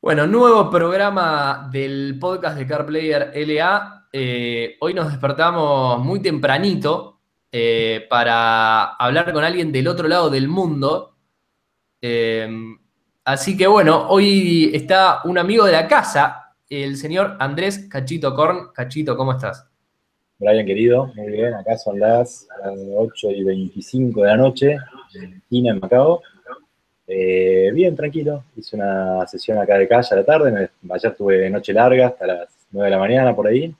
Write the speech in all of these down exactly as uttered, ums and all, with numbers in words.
Bueno, nuevo programa del podcast de CarPlayer L A. Eh, hoy nos despertamos muy tempranito eh, para hablar con alguien del otro lado del mundo. Eh, Así que bueno, hoy está un amigo de la casa, el señor Andrés Cachito Korn. Cachito, ¿cómo estás? Brian, querido, muy bien, acá son las eh, ocho y veinticinco de la noche, en China, en Macao. Eh, bien, tranquilo, hice una sesión acá de calle a la tarde, me- ayer tuve noche larga hasta las nueve de la mañana por ahí,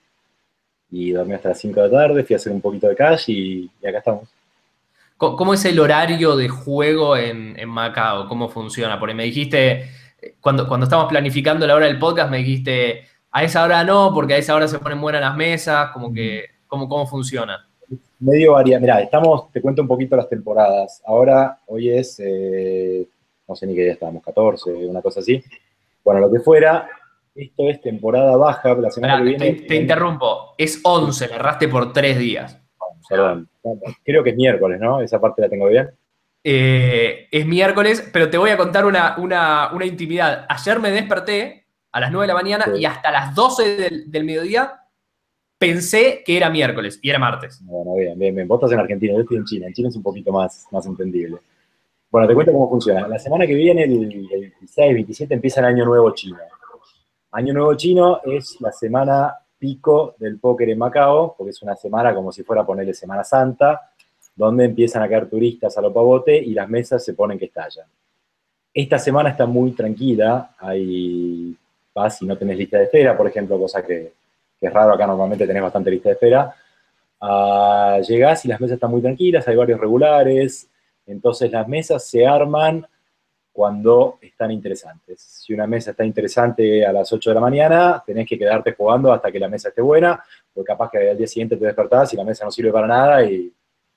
y dormí hasta las cinco de la tarde, fui a hacer un poquito de calle y, y acá estamos. ¿Cómo, cómo es el horario de juego en, en Macao? ¿Cómo funciona? Porque me dijiste, eh, cuando, cuando estábamos planificando la hora del podcast, me dijiste, a esa hora no, porque a esa hora se ponen buenas las mesas, como Mm. que, ¿cómo, cómo funciona? Medio varía, mirá, estamos, te cuento un poquito las temporadas. Ahora, hoy es, eh, no sé ni qué día estamos, catorce, una cosa así. Bueno, lo que fuera, esto es temporada baja, la semana que Pará, te, viene. te interrumpo, es once, le erraste por tres días. O sea, Perdón, creo que es miércoles, ¿no? Esa parte la tengo bien. eh, es miércoles, pero te voy a contar una, una, una intimidad. Ayer me desperté a las nueve de la mañana y Sí. hasta las doce del, del mediodía pensé que era miércoles y era martes. Bueno, bien, bien, bien. Vos estás en Argentina, yo estoy en China. En China es un poquito más, más entendible. Bueno, te cuento cómo funciona. La semana que viene, el veintiséis, veintisiete, empieza el Año Nuevo Chino. Año Nuevo Chino es la semana pico del póker en Macao, porque es una semana como si fuera a ponerle Semana Santa, donde empiezan a caer turistas a lo pavote y las mesas se ponen que estallan. Esta semana está muy tranquila, hay, vas y no tenés lista de espera, por ejemplo, cosa que, que es raro, acá normalmente tenés bastante lista de espera. Uh, llegás y las mesas están muy tranquilas, hay varios regulares, entonces las mesas se arman cuando están interesantes. Si una mesa está interesante a las ocho de la mañana, tenés que quedarte jugando hasta que la mesa esté buena, porque capaz que al día siguiente te despertás y la mesa no sirve para nada. Y,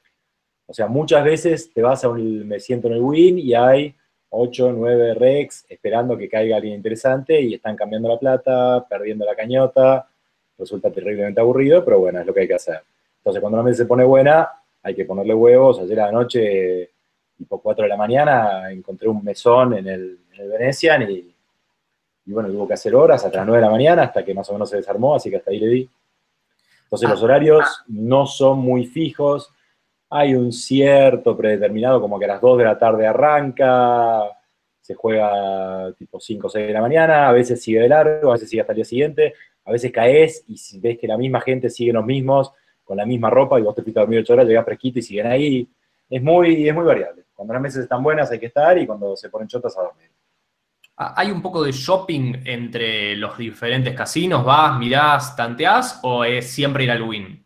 o sea, muchas veces te vas a un, me siento en el win y hay ocho, nueve rex esperando que caiga alguien interesante y están cambiando la plata, perdiendo la cañota, resulta terriblemente aburrido, pero bueno, es lo que hay que hacer. Entonces, cuando una mesa se pone buena, hay que ponerle huevos. Ayer a la noche, tipo cuatro de la mañana, encontré un mesón en el, en el Venetian y, y bueno, tuvo que hacer horas hasta las nueve de la mañana, hasta que más o menos se desarmó, así que hasta ahí le di. Entonces, los Ah, horarios no son muy fijos, hay un cierto predeterminado, como que a las dos de la tarde arranca, se juega tipo cinco o seis de la mañana, a veces sigue de largo, a veces sigue hasta el día siguiente, a veces caes y si ves que la misma gente sigue los mismos, con la misma ropa, y vos te fuiste a dormir ocho horas, llegás fresquito y siguen ahí. Es muy, es muy variable. Cuando las mesas están buenas hay que estar y cuando se ponen chotas a dormir. ¿hay un poco de shopping entre los diferentes casinos? ¿Vas, mirás, tanteás o es siempre ir al win?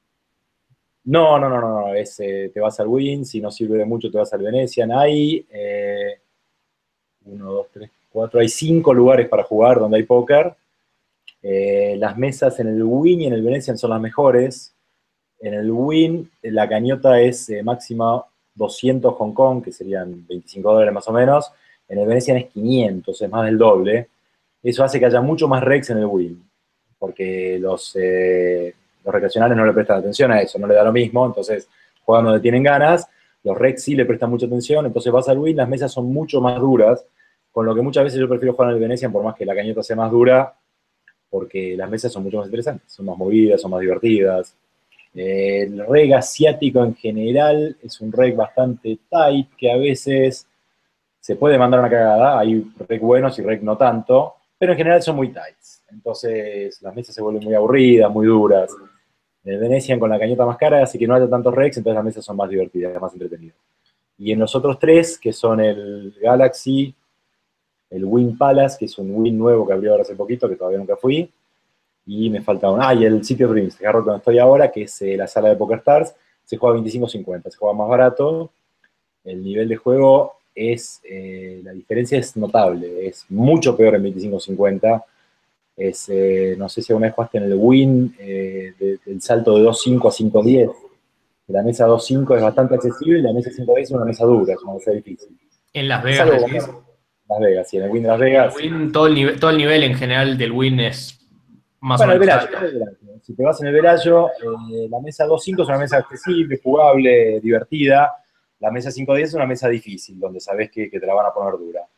No, no, no, no, no, es, eh, te vas al Win, si no sirve de mucho te vas al Venetian. Hay eh, uno, dos, tres, cuatro, hay cinco lugares para jugar donde hay póker. Eh, las mesas en el Win y en el Venetian son las mejores. En el Win la cañota es eh, máxima doscientos Hong Kong, que serían veinticinco dólares más o menos. En el Venetian es quinientos, es más del doble. Eso hace que haya mucho más rex en el Win, porque los, eh, los recreacionales no le prestan atención a eso, no le da lo mismo, entonces juegan donde tienen ganas. Los rex sí le prestan mucha atención, entonces vas al Win, las mesas son mucho más duras, con lo que muchas veces yo prefiero jugar en el Venetian por más que la cañota sea más dura, porque las mesas son mucho más interesantes, son más movidas, son más divertidas. Eh, el reg asiático en general es un reg bastante tight, que a veces se puede mandar una cagada, hay reg buenos y reg no tanto, pero en general son muy tights. Entonces las mesas se vuelven muy aburridas, muy duras. En el Venetian con la cañota más cara hace que no haya tantos regs, entonces las mesas son más divertidas, más entretenidas. Y en los otros tres, que son el Galaxy, el Wynn Palace, que es un Wynn nuevo que abrió ahora hace poquito, que todavía nunca fui, y me falta un. Ah, y el City of Dreams, que agarro donde estoy ahora, que es eh, la sala de Poker Stars, se juega veinticinco cincuenta, se juega más barato. El nivel de juego es. Eh, la diferencia es notable, es mucho peor en veinticinco cincuenta. Es, eh, no sé si alguna vez jugaste en el Win eh, de, del salto de dos cinco a cinco diez. La mesa dos cinco es bastante accesible y la mesa cinco diez es una mesa dura, es una mesa difícil. En Las Es Vegas algo decís. como Las Vegas, sí, en el Win de Las Y el Vegas. win, todo el nivel, todo el nivel en general del win es más o Bueno, el menos Velayo, alto. el Velayo. Si te vas en el Velayo, eh, la mesa dos cinco es una mesa accesible, jugable, divertida. La mesa cinco diez es una mesa difícil, donde sabes que, que te la van a poner dura.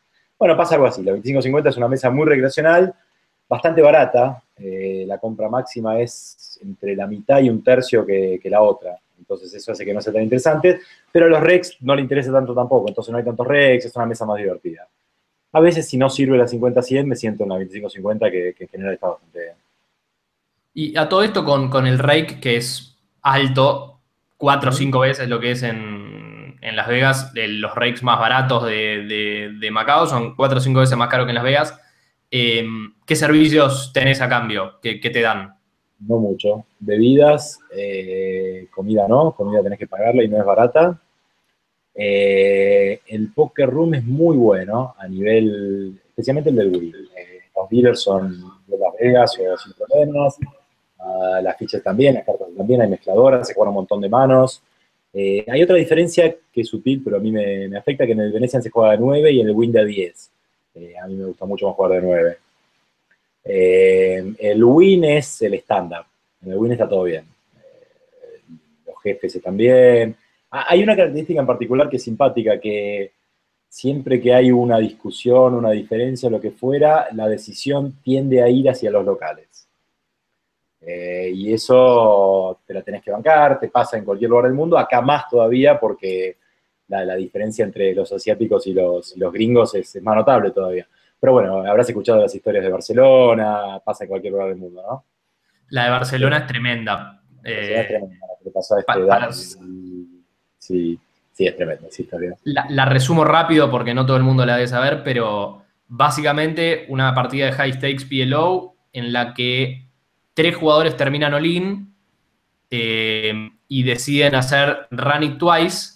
Bueno, pasa algo así. La veinticinco cincuenta es una mesa muy recreacional, bastante barata. Eh, la compra máxima es entre la mitad y un tercio que, que la otra. Entonces eso hace que no sea tan interesante. Pero a los Rex no le interesa tanto tampoco. Entonces no hay tantos Rex, es una mesa más divertida. A veces, si no sirve la cincuenta cien, me siento en la veinticinco cincuenta, que, que en general está bastante bien. Y a todo esto con, con el rake, que es alto, cuatro o ¿Mm? cinco veces lo que es en, en Las Vegas, de los rakes más baratos de, de, de Macao son cuatro o cinco veces más caro que en Las Vegas. Eh, ¿Qué servicios tenés a cambio? ¿Qué, qué te dan? No mucho. Bebidas, eh, comida no, comida tenés que pagarla y no es barata. Eh, el Poker Room es muy bueno a nivel, especialmente el del Wii. Eh, los dealers son de Las Vegas o sin problemas. Uh, las fichas también, las cartas también, hay mezcladoras, se juegan un montón de manos. Eh, hay otra diferencia que es sutil, pero a mí me, me afecta, que en el Venetian se juega de nueve y en el Win de diez. Eh, a mí me gusta mucho más jugar de nueve. Eh, el Win es el estándar. En el Win está todo bien. Eh, los jefes están bien. Ah, hay una característica en particular que es simpática, que siempre que hay una discusión, una diferencia, lo que fuera, la decisión tiende a ir hacia los locales. Eh, y eso te la tenés que bancar, te pasa en cualquier lugar del mundo, acá más todavía porque la, la diferencia entre los asiáticos y los, y los gringos es, es más notable todavía. Pero bueno, habrás escuchado las historias de Barcelona, pasa en cualquier lugar del mundo, ¿no? La de Eh, Barcelona es tremenda. Barcelona es Eh, tremenda, lo que le pasó a este pa- para, Dani. Sí, sí, es tremenda, sí, está bien. la, la resumo rápido porque no todo el mundo la debe saber, pero básicamente una partida de high stakes P L O en la que tres jugadores terminan all-in eh, y deciden hacer Run It Twice,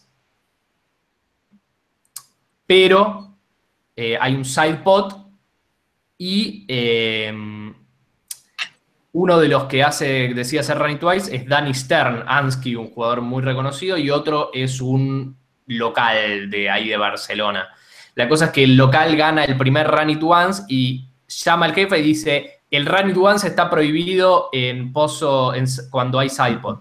pero eh, hay un side pot y eh, uno de los que hace, decide hacer Run It Twice es Danny Stern, Ansky, un jugador muy reconocido, y otro es un local de ahí de Barcelona. La cosa es que el local gana el primer Run It Once y llama al jefe y dice, el Run It Once está prohibido en pozo en, cuando hay sidepot.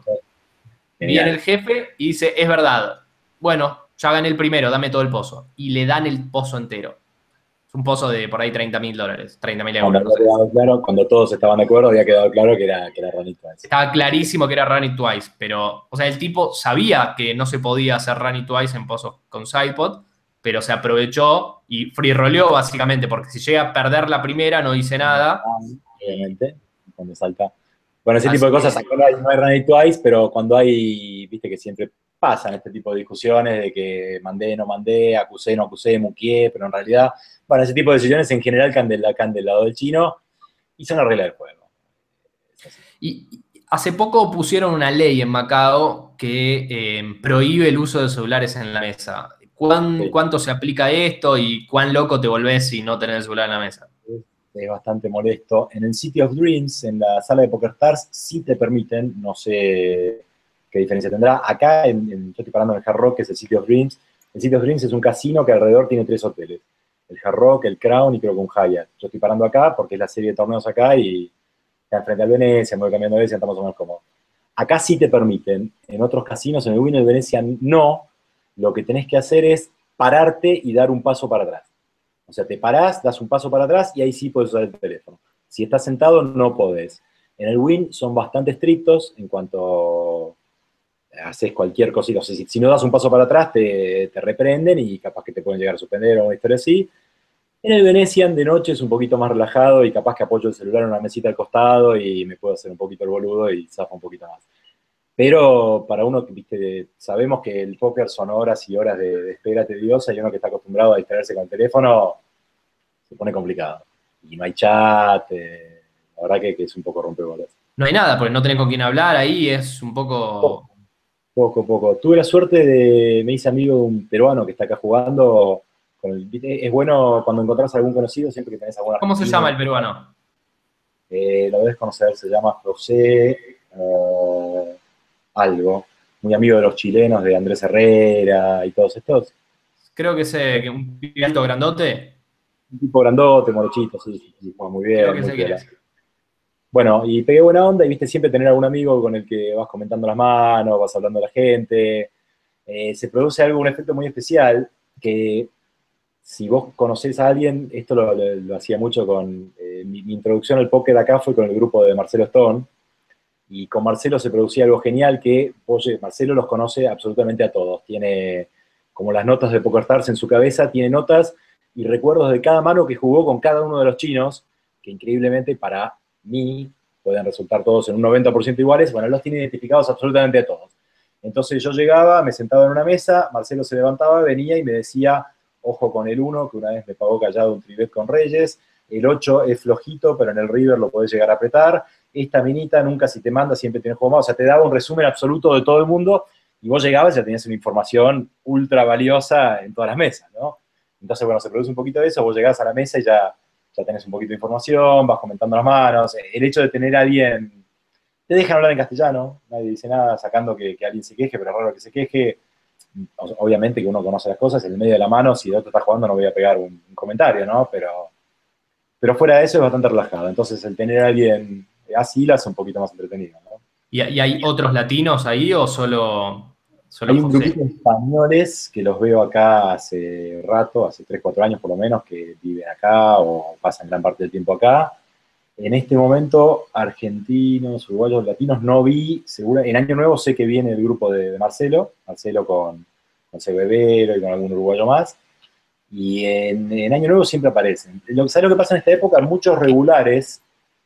Viene el Genial. jefe y dice, es verdad. Bueno, ya gané el primero, dame todo el pozo. Y le dan el pozo entero. Es un pozo de por ahí treinta mil dólares, treinta mil Cuando euros, no había sé. quedado claro, cuando todos estaban de acuerdo, había quedado claro que era, que era Ronito ese. Estaba clarísimo que era Run It Twice, pero, o sea, el tipo sabía que no se podía hacer Run It Twice en pozos con sidepod, pero se aprovechó y free roleó básicamente, porque si llega a perder la primera no dice nada. Obviamente, cuando salta. Bueno, ese tipo de Así cosas, que acá no hay, no hay Run It Twice, pero cuando hay, viste que siempre pasan este tipo de discusiones de que mandé, no mandé, acusé, no acusé, muqué, pero en realidad, bueno, ese tipo de decisiones en general caen del, caen del lado del chino y son la regla del juego. Es así. y, y hace poco pusieron una ley en Macao que eh, prohíbe el uso de celulares en la mesa. ¿Cuán, Sí. ¿Cuánto se aplica esto y cuán loco te volvés si no tenés el celular en la mesa? Es bastante molesto. En el City of Dreams, en la sala de Poker Stars, sí te permiten, no sé qué diferencia tendrá. Acá, en, en, yo estoy parando en el Hard Rock, que es el City of Dreams. El City of Dreams es un casino que alrededor tiene tres hoteles. El Hard Rock, el Crown y creo que un Hyatt. Yo estoy parando acá porque es la serie de torneos acá y está enfrente al Venecia, me voy cambiando de Venecia, estamos más o menos cómodos. Acá sí te permiten, en otros casinos, en el Wynn de Venecia no. Lo que tenés que hacer es pararte y dar un paso para atrás. O sea, te parás, das un paso para atrás y ahí sí puedes usar el teléfono. Si estás sentado, no podés. En el Win son bastante estrictos en cuanto haces cualquier cosita. O sea, si, si no das un paso para atrás, te, te reprenden y capaz que te pueden llegar a suspender o una historia así. En el Venetian de noche es un poquito más relajado y capaz que apoyo el celular en una mesita al costado y me puedo hacer un poquito el boludo y zafa un poquito más. Pero para uno que, viste, sabemos que el póker son horas y horas de, de espera tediosa y uno que está acostumbrado a distraerse con el teléfono, se pone complicado. Y no hay chat, eh, la verdad que, que es un poco rompebolas. No hay nada, porque no tenés con quién hablar ahí, es un Poco, poco... poco, poco. Tuve la suerte de, me hice amigo de un peruano que está acá jugando. Con el, es bueno cuando encontrás a algún conocido, siempre que tenés algún ¿Cómo se llama argentino, el peruano? eh, lo debes conocer, se llama José eh, algo, muy amigo de los chilenos, de Andrés Herrera y todos estos. Creo que es eh, que un pibe alto grandote. Un tipo grandote, morochito, sí, sí, sí, juega muy Creo bien, que muy sé quién piola. es. Bueno, y pegué buena onda y viste siempre tener algún amigo con el que vas comentando las manos, vas hablando a la gente. Eh, se produce algo, un efecto muy especial que si vos conocés a alguien, esto lo, lo- lo hacía mucho con, eh, mi, mi introducción al póker acá fue con el grupo de Marcelo Stone, y con Marcelo se producía algo genial que, oye, Marcelo los conoce absolutamente a todos, tiene como las notas de PokerStars en su cabeza, tiene notas y recuerdos de cada mano que jugó con cada uno de los chinos, que increíblemente para mí pueden resultar todos en un noventa por ciento iguales, bueno, los tiene identificados absolutamente a todos. Entonces yo llegaba, me sentaba en una mesa, Marcelo se levantaba, venía y me decía, ojo con el uno, que una vez me pagó callado un tribet con Reyes, el ocho es flojito, pero en el river lo podés llegar a apretar, esta minita nunca si te manda siempre tienes juego más, o sea, te daba un resumen absoluto de todo el mundo, y vos llegabas y ya tenías una información ultra valiosa en todas las mesas, ¿no? Entonces, bueno, se produce un poquito de eso, vos llegás a la mesa y ya, ya tenés un poquito de información, vas comentando las manos, el hecho de tener a alguien, te dejan hablar en castellano, nadie dice nada, sacando que, que alguien se queje, pero es raro que se queje, obviamente que uno conoce las cosas, en el medio de la mano, si el otro está jugando no voy a pegar un, un comentario, ¿no? Pero, pero fuera de eso es bastante relajado, entonces el tener a alguien así la hace un poquito más entretenido, ¿no? ¿Y, y hay otros latinos ahí o solo, solo Hay un José? grupito de españoles que los veo acá hace rato, hace tres cuatro años por lo menos, que viven acá o pasan gran parte del tiempo acá. En este momento, argentinos, uruguayos, latinos, no vi, seguro, en Año Nuevo sé que viene el grupo de, de Marcelo, Marcelo con, con Sebebero y con algún uruguayo más, y en, en Año Nuevo siempre aparecen. Lo, ¿sabes lo que pasa en esta época? Muchos regulares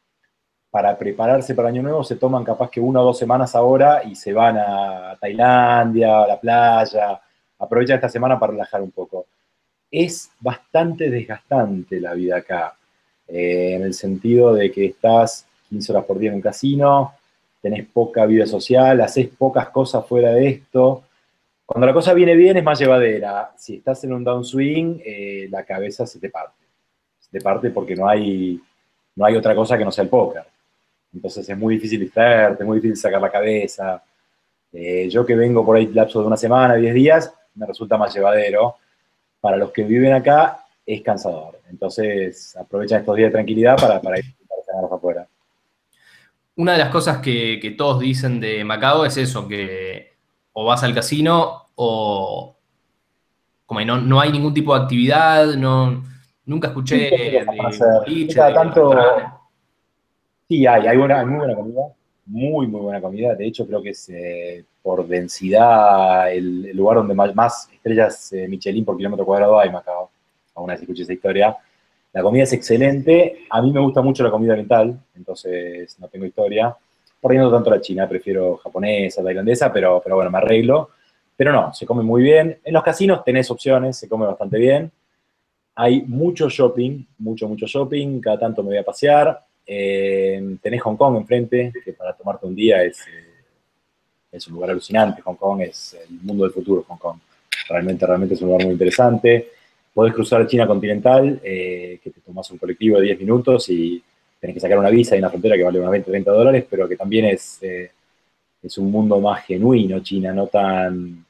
para prepararse para Año Nuevo se toman capaz que una o dos semanas ahora y se van a Tailandia, a la playa, aprovechan esta semana para relajar un poco. Es bastante desgastante la vida acá, eh, en el sentido de que estás quince horas por día en un casino, tenés poca vida social, haces pocas cosas fuera de esto. Cuando la cosa viene bien es más llevadera. Si estás en un downswing, eh, la cabeza se te parte. Se te parte porque no hay, no hay otra cosa que no sea el póker. Entonces es muy difícil distraerte, es muy difícil sacar la cabeza. Eh, yo que vengo por ahí lapso de una semana, diez días, me resulta más llevadero. Para los que viven acá es cansador. Entonces aprovechan estos días de tranquilidad para, para ir a cenar afuera. Una de las cosas que, que todos dicen de Macao es eso, que o vas al casino o como que no, no hay ningún tipo de actividad, no, nunca escuché Sí, hay cosas para de hacer. Yo boliche, cada de restaurantes. tanto, sí, hay, hay, buena, hay muy buena comida, muy, muy buena comida. De hecho, creo que es eh, por densidad el, el lugar donde más, más estrellas eh, Michelin por kilómetro cuadrado hay, Macao. Alguna vez escuché esa historia. La comida es excelente. A mí me gusta mucho la comida oriental, entonces no tengo historia. Por ahí no tanto la china, prefiero japonesa, tailandesa, pero, pero bueno, me arreglo. Pero no, se come muy bien. En los casinos tenés opciones, se come bastante bien. Hay mucho shopping, mucho, mucho shopping. Cada tanto me voy a pasear. Eh, tenés Hong Kong enfrente, que para tomarte un día es, eh, es un lugar alucinante. Hong Kong es el mundo del futuro, Hong Kong. Realmente, realmente es un lugar muy interesante. Podés cruzar China continental, eh, que te tomás un colectivo de diez minutos y tenés que sacar una visa y una frontera que vale unos veinte, treinta dólares, pero que también es, eh, es un mundo más genuino, China, no tan,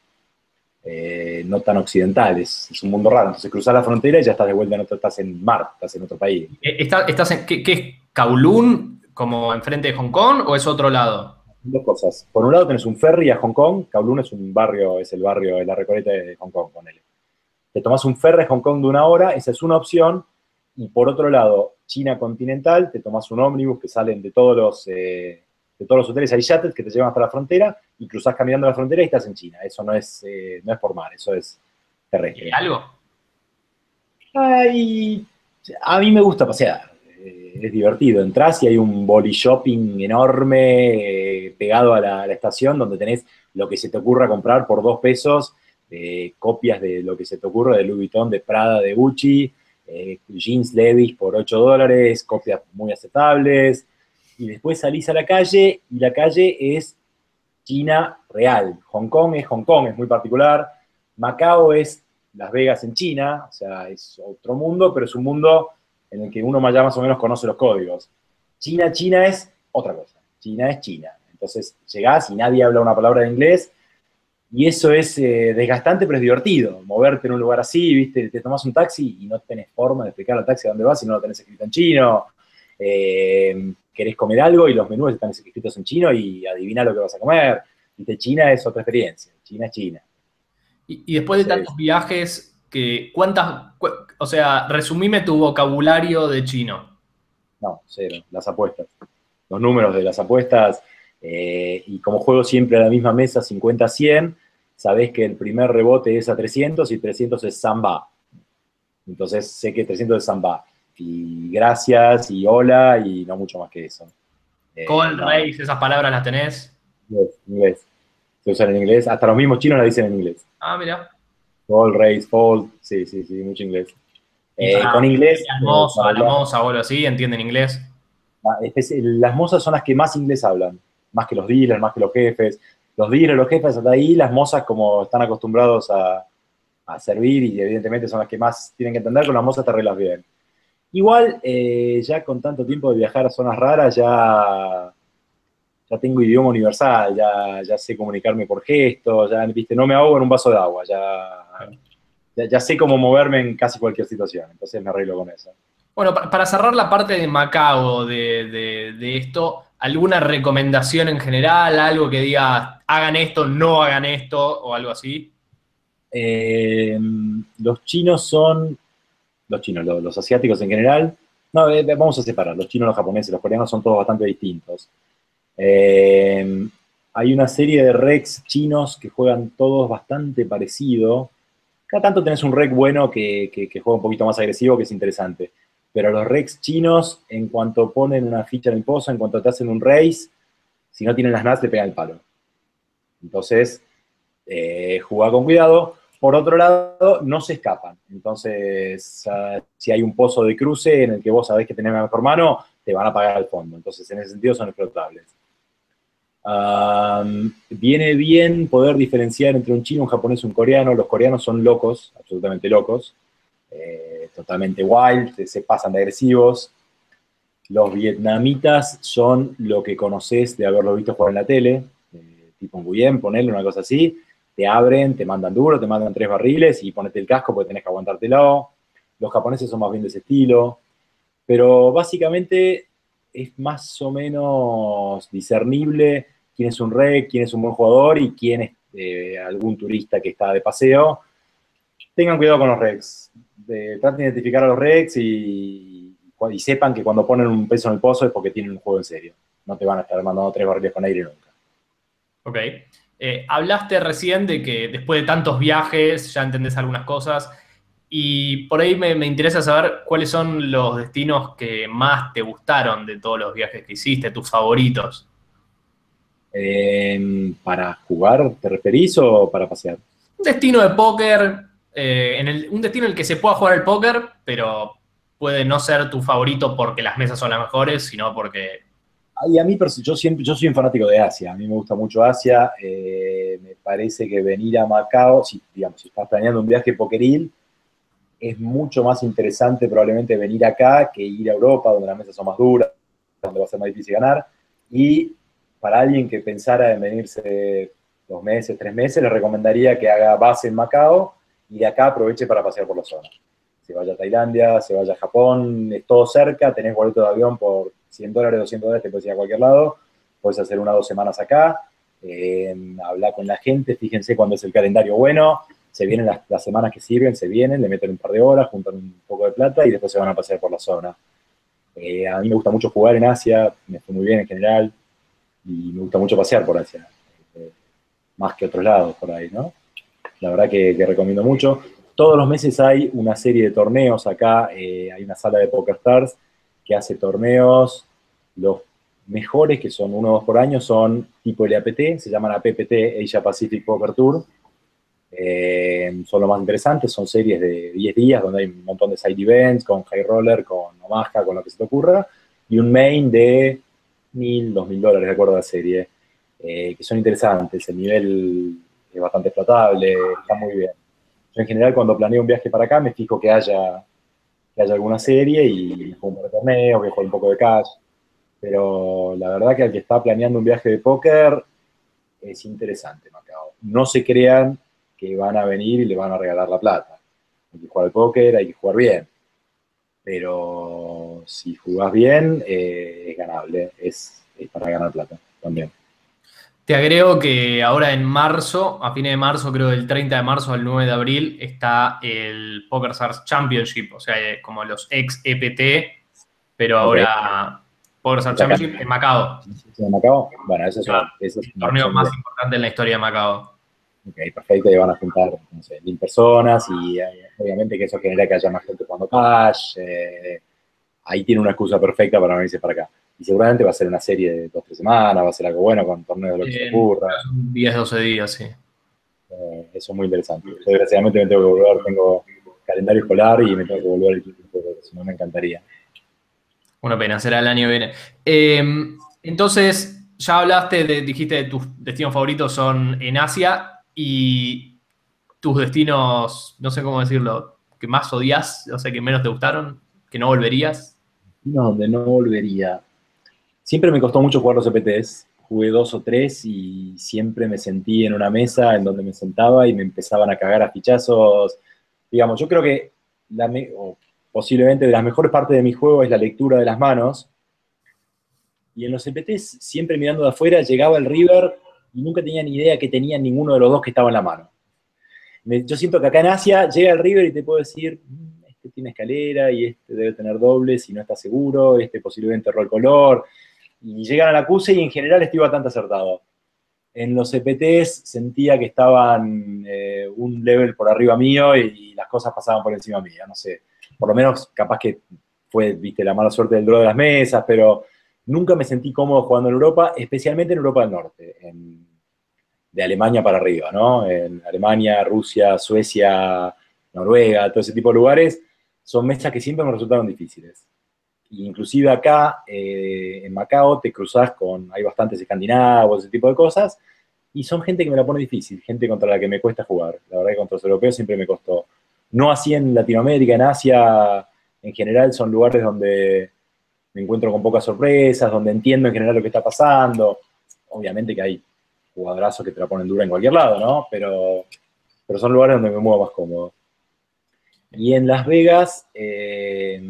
eh, no tan occidental, es, es, un mundo raro. Entonces cruzás la frontera y ya estás de vuelta en otro, estás en mar, estás en otro país. Eh, ¿Está- ¿Estás en, qué, qué es Kowloon, como enfrente de Hong Kong, o es otro lado? Dos cosas. Por un lado tenés un ferry a Hong Kong, Kowloon es un barrio, es el barrio, es la Recoleta de Hong Kong, ponele. Te tomás un ferry a Hong Kong de una hora, esa es una opción, y por otro lado, China continental, te tomás un ómnibus que salen de todos los, eh, de todos los hoteles, hay yates que te llevan hasta la frontera, y cruzás caminando la frontera y estás en China. Eso no es, eh, no es por mar, eso es ¿Y hay terrestre. algo? Ay, a mí me gusta pasear, eh, es divertido. Entrás y hay un body shopping enorme eh, pegado a la, a la estación donde tenés lo que se te ocurra comprar por dos pesos, eh, copias de lo que se te ocurra de Louis Vuitton, de Prada, de Gucci, eh, jeans Levi's por ocho dólares, copias muy aceptables. Y después salís a la calle y la calle es China real. Hong Kong es Hong Kong, es muy particular. Macao es Las Vegas en China, o sea, es otro mundo, pero es un mundo en el que uno más ya más o menos conoce los códigos. China, China es otra cosa. China es China. Entonces llegás y nadie habla una palabra de inglés y eso es eh, desgastante, pero es divertido. Moverte en un lugar así, ¿viste? Te tomás un taxi y no tenés forma de explicar al taxi a dónde vas si no lo tenés escrito en chino. Eh, querés comer algo y los menús están escritos en chino y adivina lo que vas a comer. ¿Viste? China es otra experiencia. China es China. Y, y después de Entonces, tantos viajes, que, ¿cuántas, cu- o sea, resumime tu vocabulario de chino? No, cero, las apuestas. Los números de las apuestas, eh, y como juego siempre a la misma mesa, cincuenta a cien, sabés que el primer rebote es a trescientos y trescientos es samba. Entonces sé que trescientos es samba. Y gracias y hola y no mucho más que eso. Eh, Call, no, no, race, esas palabras las tenés. inglés, inglés. Se usan en inglés, hasta los mismos chinos la dicen en inglés. Ah, mira. Call, raise, fold, sí, sí, sí, mucho inglés. Y Eh, para con inglés, al eh, mozo, para a la hablar, moza o algo así, ¿entienden inglés? ah, especi- las mozas son las que más inglés hablan, más que los dealers, más que los jefes. Los dealers, los jefes, hasta ahí, las mozas como están acostumbrados a, a servir y evidentemente son las que más tienen que entender, con las mozas te arreglas bien. Igual, eh, ya con tanto tiempo de viajar a zonas raras, ya, ya tengo idioma universal, ya, ya sé comunicarme por gestos, ya, viste, no me ahogo en un vaso de agua, ya, ya, ya sé cómo moverme en casi cualquier situación, entonces me arreglo con eso. Bueno, pa- para cerrar la parte de Macao de, de- de esto, ¿alguna recomendación en general? Algo que diga, hagan esto, no hagan esto, o algo así. Eh, los chinos son, los chinos, los, los asiáticos en general, no, eh, vamos a separar, los chinos, los japoneses, los coreanos son todos bastante distintos. Eh, Hay una serie de recs chinos que juegan todos bastante parecido. Cada tanto tenés un rec bueno que, que, que juega un poquito más agresivo, que es interesante. Pero los recs chinos, en cuanto ponen una ficha en el pozo, en cuanto te hacen un raise, si no tienen las nuts, te pegan el palo. Entonces, eh, jugá con cuidado. Por otro lado, no se escapan. Entonces, uh, si hay un pozo de cruce en el que vos sabés que tenés la mejor mano, te van a pagar al fondo. Entonces, en ese sentido, son explotables. Um, viene bien poder diferenciar entre un chino, un japonés y un coreano. Los coreanos son locos, absolutamente locos, eh, totalmente wild, se, se pasan de agresivos. Los vietnamitas son lo que conoces de haberlo visto jugar en la tele, eh, tipo un Nguyen, ponerle una cosa así. Te abren, te mandan duro, te mandan tres barriles y ponete el casco porque tenés que aguantártelo. Los japoneses son más bien de ese estilo. Pero básicamente es más o menos discernible quién es un rey, quién es un buen jugador y quién es eh, algún turista que está de paseo. Tengan cuidado con los recs. De, traten de identificar a los recs y, y sepan que cuando ponen un peso en el pozo es porque tienen un juego en serio. No te van a estar mandando tres barriles con aire nunca. Ok. Eh, hablaste recién de que después de tantos viajes ya entendés algunas cosas y por ahí me, me interesa saber cuáles son los destinos que más te gustaron de todos los viajes que hiciste, tus favoritos. Eh, ¿Para jugar te referís o para pasear? Un destino de póker, eh, en el- un destino en el que se pueda jugar el póker, pero puede no ser tu favorito porque las mesas son las mejores, sino porque... Y a mí, yo, siempre, yo soy un fanático de Asia, a mí me gusta mucho Asia, eh, me parece que venir a Macao, si, digamos, si estás planeando un viaje pokeril, es mucho más interesante probablemente venir acá que ir a Europa, donde las mesas son más duras, donde va a ser más difícil ganar, y para alguien que pensara en venirse dos meses, tres meses, le recomendaría que haga base en Macao y de acá aproveche para pasear por la zona. Se vaya a Tailandia, se vaya a Japón, es todo cerca, tenés boleto de avión por cien dólares, doscientos dólares, te puedes ir a cualquier lado, puedes hacer una o dos semanas acá, eh, hablar con la gente, fíjense cuándo es el calendario bueno, se vienen las, las, semanas que sirven, se vienen, le meten un par de horas, juntan un poco de plata y después se van a pasear por la zona. Eh, a mí me gusta mucho jugar en Asia, me fue muy bien en general, y me gusta mucho pasear por Asia, eh, más que otros lados por ahí, ¿no? La verdad que, que recomiendo mucho. Todos los meses hay una serie de torneos acá, eh, hay una sala de PokerStars que hace torneos, los mejores, que son uno o dos por año, son tipo L A P T, se llaman A P P T, Asia Pacific Poker Tour, eh, son los más interesantes, son series de diez días donde hay un montón de side events, con high roller, con Omaha, con lo que se te ocurra, y un main de mil, dos mil dólares, de acuerdo a la serie, eh, que son interesantes, el nivel es bastante explotable, está muy bien. Yo en general cuando planeo un viaje para acá me fijo que haya, que haya alguna serie y juego un par de torneos, voy a jugar un poco de cash, pero la verdad que al que está planeando un viaje de póker es interesante Macao. No se crean que van a venir y le van a regalar la plata. Hay que jugar al póker, hay que jugar bien. Pero si jugás bien, eh, es ganable, es, es para ganar plata también. Te agrego que ahora en marzo, a fines de marzo, creo del treinta de marzo al nueve de abril, está el PokerStars Championship, o sea, eh, como los ex E P T, pero Ok, ahora PokerStars es acá. Championship en Macao, ¿En Macao? Bueno, eso es, claro, eso es el una torneo opción más de... importante en la historia de Macao. Ok, perfecto, y van a juntar, no sé, mil personas y eh, obviamente que eso genera que haya más gente jugando cash. Eh, ahí tiene una excusa perfecta para venirse para acá. Y seguramente va a ser una serie de dos, tres semanas, va a ser algo bueno con torneos de lo que se te En ocurra. diez, doce días, sí. Eh, eso es muy interesante. Yo desgraciadamente me tengo que volver, tengo calendario escolar y me tengo que volver el tiempo, si no me encantaría. Una pena, será el año que viene. Eh, entonces, ya hablaste, de, dijiste de tus destinos favoritos son en Asia y tus destinos, no sé cómo decirlo, que más odias, o sea, que menos te gustaron, que no volverías. No, donde no volvería. Siempre me costó mucho jugar los C P Ts. Jugué dos o tres y siempre me sentí en una mesa en donde me sentaba y me empezaban a cagar a fichazos. Digamos, yo creo que la me- o posiblemente de las mejores partes de mi juego es la lectura de las manos. Y en los C P Ts, siempre mirando de afuera, llegaba el river y nunca tenía ni idea que tenía ninguno de los dos que estaba en la mano. Me- yo siento que acá en Asia llega el river y te puedo decir, "Mm, este tiene escalera y este debe tener dobles y no está seguro, este posiblemente erró el color". Y llegan a la acuse y en general estoy bastante acertado. En los C P Ts sentía que estaban eh, un level por arriba mío y, y las cosas pasaban por encima mía, no sé. Por lo menos capaz que fue, viste, la mala suerte del draw de las mesas, pero nunca me sentí cómodo jugando en Europa, especialmente en Europa del Norte, en, de Alemania para arriba, ¿no? En Alemania, Rusia, Suecia, Noruega, todo ese tipo de lugares, son mesas que siempre me resultaron difíciles. Inclusive acá, eh, en Macao, te cruzas con, hay bastantes escandinavos, ese tipo de cosas, y son gente que me la pone difícil, gente contra la que me cuesta jugar. La verdad que contra los europeos siempre me costó. No así en Latinoamérica, en Asia, en general son lugares donde me encuentro con pocas sorpresas, donde entiendo en general lo que está pasando. Obviamente que hay jugadorazos que te la ponen dura en cualquier lado, ¿no? Pero, pero son lugares donde me muevo más cómodo. Y en Las Vegas, eh,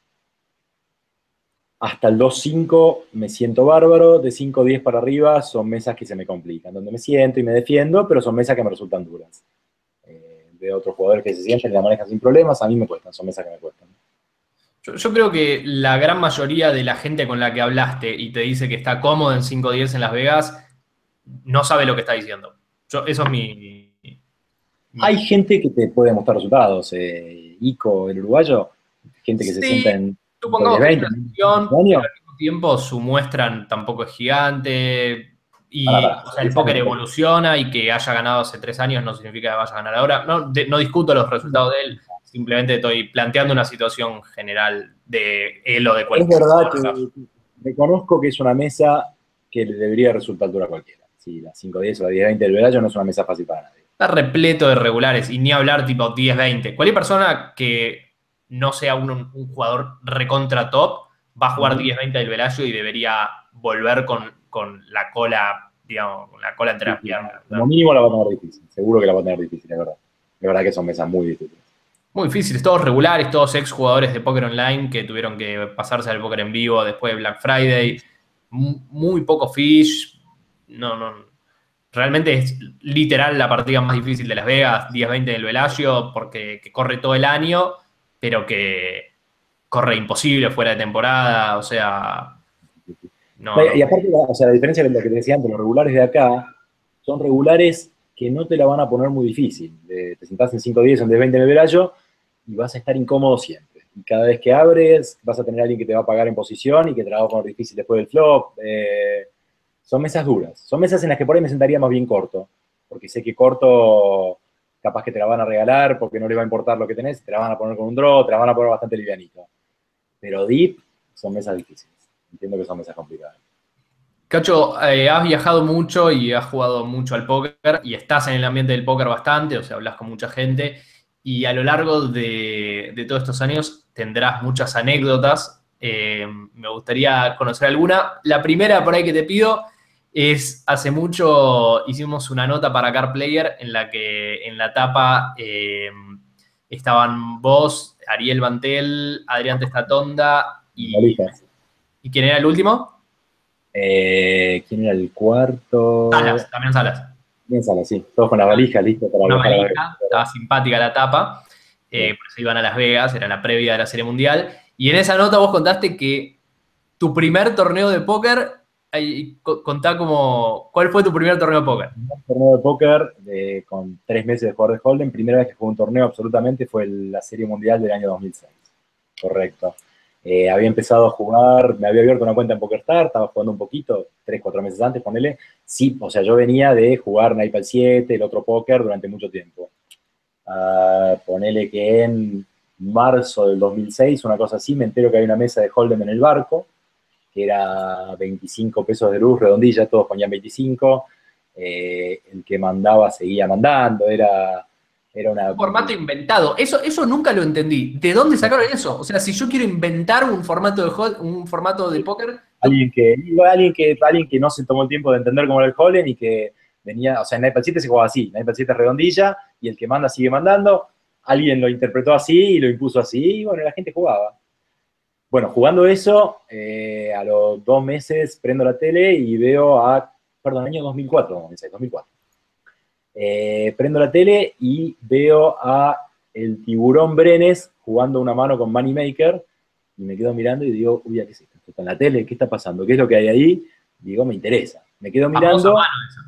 hasta el dos cinco me siento bárbaro, de cinco diez para arriba son mesas que se me complican, donde me siento y me defiendo, pero son mesas que me resultan duras. Eh, de otros jugadores que se sienten y la manejan sin problemas, a mí me cuestan, son mesas que me cuestan. Yo, yo creo que la gran mayoría de la gente con la que hablaste y te dice que está cómodo en cinco diez en Las Vegas, no sabe lo que está diciendo. Yo, eso es mi, Hay mi- gente que te puede mostrar resultados, eh, Ico, el uruguayo, gente que se sienta Sí, en cinco supongamos diez que es veinte una en excepción, pero años. al mismo tiempo su muestra tampoco es gigante. Para, Y para, o sea, el diez años póker de póker. evoluciona y que haya ganado hace tres años no significa que vaya a ganar ahora. No, de- no discuto los resultados de él, simplemente estoy planteando una situación general de él o de Es cualquier verdad jugador. que reconozco que es una mesa que le debería resultar dura a cualquiera. Sí, la cinco diez o la diez veinte del Velayo no es una mesa fácil para nadie. Está repleto de regulares y ni hablar tipo diez veinte. Cualquier persona que no sea un, un jugador recontra top va a jugar Ujú. diez veinte del Velasco y debería volver con, con la cola, digamos, con la cola entre Sí, las sí. piernas, Como ¿no? mínimo la va a tener difícil, seguro que la va a tener difícil, es verdad. Es verdad que son mesas muy difíciles. Muy difíciles, todos regulares, todos ex jugadores de póker online que tuvieron que pasarse al póker en vivo después de Black Friday. M- Muy poco fish. No, no. Realmente es literal la partida más difícil de Las Vegas, diez veinte del Bellagio, porque que corre todo el año, pero que corre imposible fuera de temporada. O sea, No, no, y no. aparte, la- o sea, la diferencia de lo que te decía antes, los regulares de acá son regulares que no te la van a poner muy difícil. Eh, te sentás en cinco diez, en diez veinte en el Velayo y vas a estar incómodo siempre. Y cada vez que abres, vas a tener a alguien que te va a pagar en posición y que te la va a poner difícil después del flop. Eh, son mesas duras. Son mesas en las que por ahí me sentaría más bien corto, porque sé que corto capaz que te la van a regalar porque no le va a importar lo que tenés, te la van a poner con un draw, te la van a poner bastante livianito. Pero deep son mesas difíciles. Entiendo que son mesas complicadas. Cacho, eh, has viajado mucho y has jugado mucho al póker y estás en el ambiente del póker bastante, o sea, hablas con mucha gente y a lo largo de, de todos estos años tendrás muchas anécdotas. Eh, me gustaría conocer alguna. La primera por ahí que te pido es, hace mucho hicimos una nota para Car Player en la que en la tapa eh, estaban vos, Ariel Bantel, Adrián Testatonda y, Valijas. ¿y quién era el último? Eh, ¿quién era el cuarto? Salas, también Salas. Bien, Sala, sí. Todos con la valija, listo para Una viajar a Las valija, estaba Vegas. simpática la tapa, Sí. eh, por eso iban a Las Vegas, era la previa de la Serie Mundial. Y en esa nota vos contaste que tu primer torneo de póker, ahí, co- contá como, ¿cuál fue tu primer torneo de póker? Un torneo de póker de- con tres meses de jugar de Hold'em. Primera vez que jugué un torneo absolutamente fue la Serie Mundial del año dos mil seis. Correcto. Eh, había empezado a jugar, me había abierto una cuenta en PokerStars, estaba jugando un poquito, tres, cuatro meses antes, ponele. Sí, o sea, yo venía de jugar Naipe al siete, el otro póker, durante mucho tiempo. Uh, ponele que en marzo del dos mil seis, una cosa así, me entero que hay una mesa de Hold'em en el barco, que era veinticinco pesos de luz, redondilla, todos ponían veinticinco. Eh, el que mandaba seguía mandando, era, era una... Un formato inventado. Eso, eso nunca lo entendí. ¿De dónde sacaron eso? O sea, si yo quiero inventar un formato de, hol- un formato de póker, to- Alguien que, alguien, que, alguien que no se tomó el tiempo de entender cómo era el Hold'em y que venía, o sea, en Naipe al siete se jugaba así, Naipe al siete es redondilla y el que manda sigue mandando, alguien lo interpretó así y lo impuso así y bueno, la gente jugaba. Bueno, jugando eso, eh, a los dos meses prendo la tele y veo a, perdón, año dos mil cuatro, dos mil seis, dos mil cuatro. Eh, prendo la tele y veo a el tiburón Brenes jugando una mano con Moneymaker y me quedo mirando y digo, uy, ¿qué es esto? ¿Esto está en la tele? ¿Qué está pasando? ¿Qué es lo que hay ahí? Digo, me interesa. Me quedo famosa mirando, mano esa.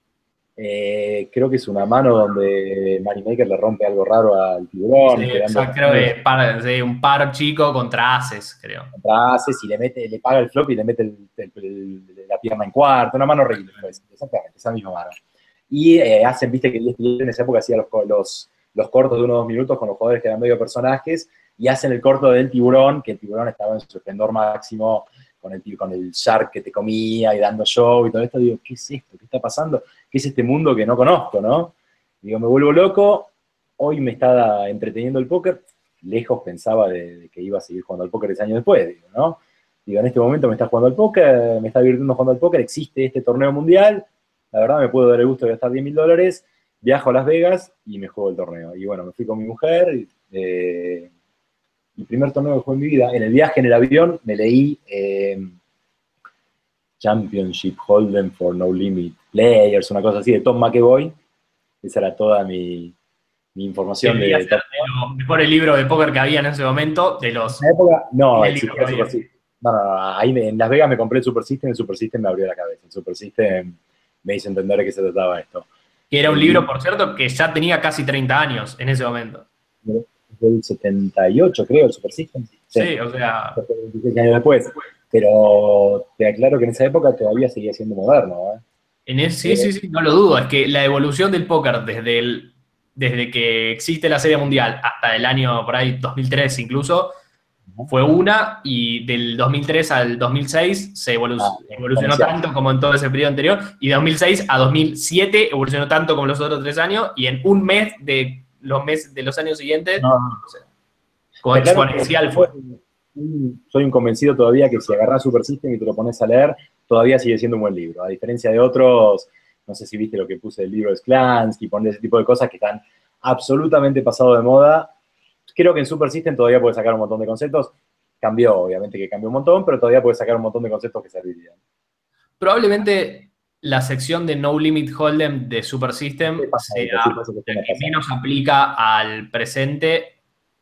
eh, creo que es una mano donde Moneymaker le rompe algo raro al Sí, tiburón, quedando exacto, creo que par- sí, un par chico contra ases, creo. contra haces y le mete, le paga el flop y le mete el, el, el, la pierna en cuarto, una mano horrible, pues, exactamente, esa misma mano. Y eh, hacen, viste que E S P N en esa época hacía los, los, los cortos de uno o dos minutos con los jugadores que eran medio personajes, y hacen el corto del tiburón, que el tiburón estaba en su esplendor máximo, con el, con el shark que te comía y dando show y todo esto. Digo, ¿qué es esto? ¿Qué está pasando? ¿Qué es este mundo que no conozco, no? Digo, me vuelvo loco, hoy me está entreteniendo el póker, lejos pensaba de, de que iba a seguir jugando al póker ese año después, digo, ¿no? Digo, en este momento me está jugando al póker, me está divirtiendo jugando al póker, existe este torneo mundial, la verdad me puedo dar el gusto de gastar diez mil dólares, viajo a Las Vegas y me juego el torneo. Y bueno, me fui con mi mujer, eh, el primer torneo que jugué en mi vida, en el viaje en el avión me leí eh, Championship Hold'em for No Limit Players, una cosa así, de Tom McEvoy, esa era toda mi, mi información Debería de ser Tom. de los mejores libros de póker que había en ese momento, de En los esa época, no, diez libros existía que el Super había. System. No, no, no, ahí me- en Las Vegas me compré el Super System, el Super System me abrió la cabeza. El Super System me hizo entender de qué se trataba esto. Que era un El libro, por cierto, que ya tenía casi treinta años en ese momento. del setenta y ocho, creo, el Super System. Sí, Sí, o sea, veintiséis años después. Pero te aclaro que en esa época todavía seguía siendo moderno. ¿eh? en ese, sí, Eh, sí, sí, no lo dudo. Es que la evolución del póker desde, el, desde que existe la Serie Mundial hasta el año por ahí dos mil tres incluso, fue una, y del dos mil tres al dos mil seis se evolu- ah, evolucionó exponencial. tanto como en todo ese periodo anterior, y de dos mil seis a dos mil siete evolucionó tanto como los otros tres años, y en un mes de los meses de los años siguientes, No, o sea, como te aclaro que exponencial fue. soy un convencido todavía que si agarras Super System y te lo pones a leer, todavía sigue siendo un buen libro. A diferencia de otros, no sé si viste lo que puse del libro de Sklansky, poner ese tipo de cosas que están absolutamente pasado de moda. Creo que en Super System todavía puedes sacar un montón de conceptos. Cambió, obviamente que cambió un montón, pero todavía puedes sacar un montón de conceptos que servirían. Probablemente la sección de No Limit Hold'em de Super ¿Qué System pasa? sea Sí, pasa que la tiene que pasado. menos aplica al presente,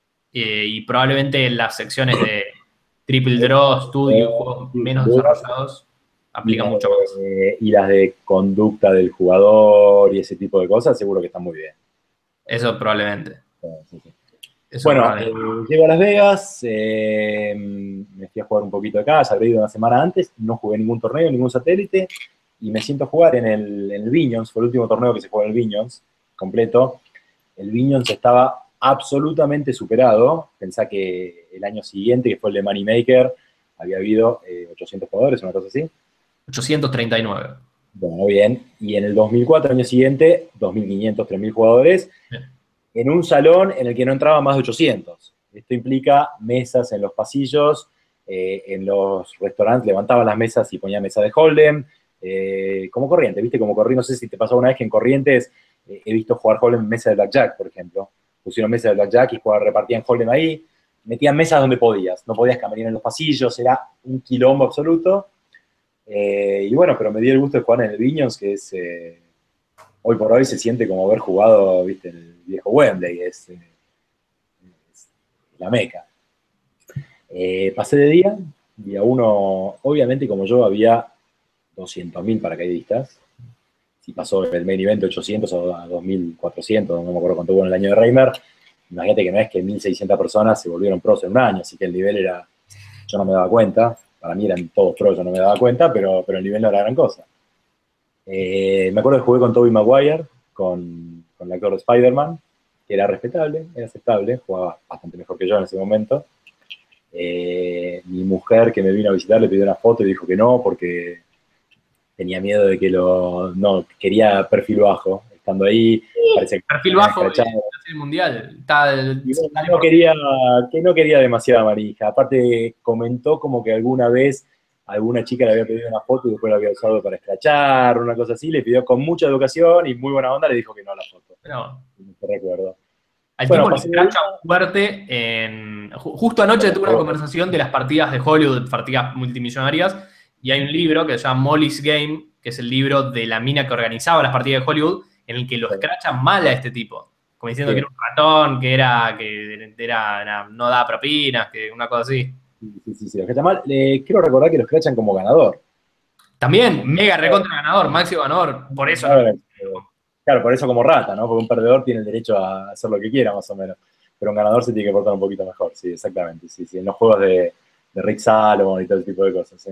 eh, y probablemente las secciones de Triple Draw, Studio y juegos menos desarrollados Y aplican las, mucho más. de, y las de conducta del jugador y ese tipo de cosas, seguro que están muy bien. Eso probablemente. Sí, sí. Eso Bueno, eh, probablemente. llego a Las Vegas, eh, me fui a jugar un poquito de casa, habría ido una semana antes, no jugué ningún torneo, ningún satélite, y me siento a jugar en el, en el Viñons, fue el último torneo que se jugó en el Viñons, completo. El Viñons estaba absolutamente superado, pensá que el año siguiente, que fue el de Moneymaker, había habido eh, ochocientos jugadores, una cosa así. ochocientos treinta y nueve. Bueno, bien, y en el dos mil cuatro, año siguiente, dos mil quinientos, tres mil jugadores, Bien. en un salón en el que no entraban más de ochocientos. Esto implica mesas en los pasillos, eh, en los restaurantes levantaban las mesas y ponían mesa de Hold'em, eh, como Corrientes, ¿viste? Como Corrientes, no sé si te pasó una vez que en Corrientes eh, he visto jugar Hold'em en mesa de Blackjack, por ejemplo. Pusieron mesa de Blackjack y jugaban, repartían Hold'em ahí, metían mesas donde podías, no podías caminar en los pasillos, era un quilombo absoluto. Eh, y bueno, pero me di el gusto de jugar en el Viños, que es, eh, hoy por hoy se siente como haber jugado, viste, en el viejo Wembley, es, eh, es la meca. Eh, pasé de día, día uno, obviamente como yo había doscientos mil paracaidistas, si pasó el main event de ochocientos o a dos mil cuatrocientos, no me acuerdo cuánto hubo en el año de Reimer, imagínate que no es que mil seiscientas personas se volvieron pros en un año, así que el nivel era, yo no me daba cuenta, para mí eran todos pros, yo no me daba cuenta, pero, pero el nivel no era gran cosa. Eh, me acuerdo que jugué con Tobey Maguire, con, con el actor de Spider-Man, que era respetable, era aceptable, jugaba bastante mejor que yo en ese momento. Eh, mi mujer que me vino a visitar le pidió una foto y dijo que no, porque tenía miedo de que lo, no, quería perfil bajo, estando ahí, parecía que Perfil me habían bajo de escrachado. la serie mundial. Está el- Y bueno, sale no por- quería, que no quería demasiada manija. Aparte, comentó como que alguna vez alguna chica le había pedido una foto y después la había usado para escrachar, una cosa así. Le pidió con mucha educación y muy buena onda, le dijo que no a la foto. no. No te recuerdo. Al Bueno, tipo le pasé de escracha fuerte en. ju- Justo anoche tuve una día. conversación de las partidas de Hollywood, partidas multimillonarias, y hay un libro que se llama Molly's Game, que es el libro de la mina que organizaba las partidas de Hollywood, en el que lo escrachan mal a este tipo. Como diciendo que Sí, era un ratón, que era, que era, era- no daba propinas, que una cosa así. sí, sí, sí, sí. Los escrachan mal. Le quiero recordar que los escrachan como ganador. También, Como mega recontra ganador, máximo ganador, por eso no. ganador, eh, claro, por eso como rata, ¿no? Porque un perdedor tiene el derecho a hacer lo que quiera, más o menos. Pero un ganador se tiene que portar un poquito mejor, sí, exactamente. Sí, sí. En los juegos de, de Rick Salomon y todo ese tipo de cosas, sí.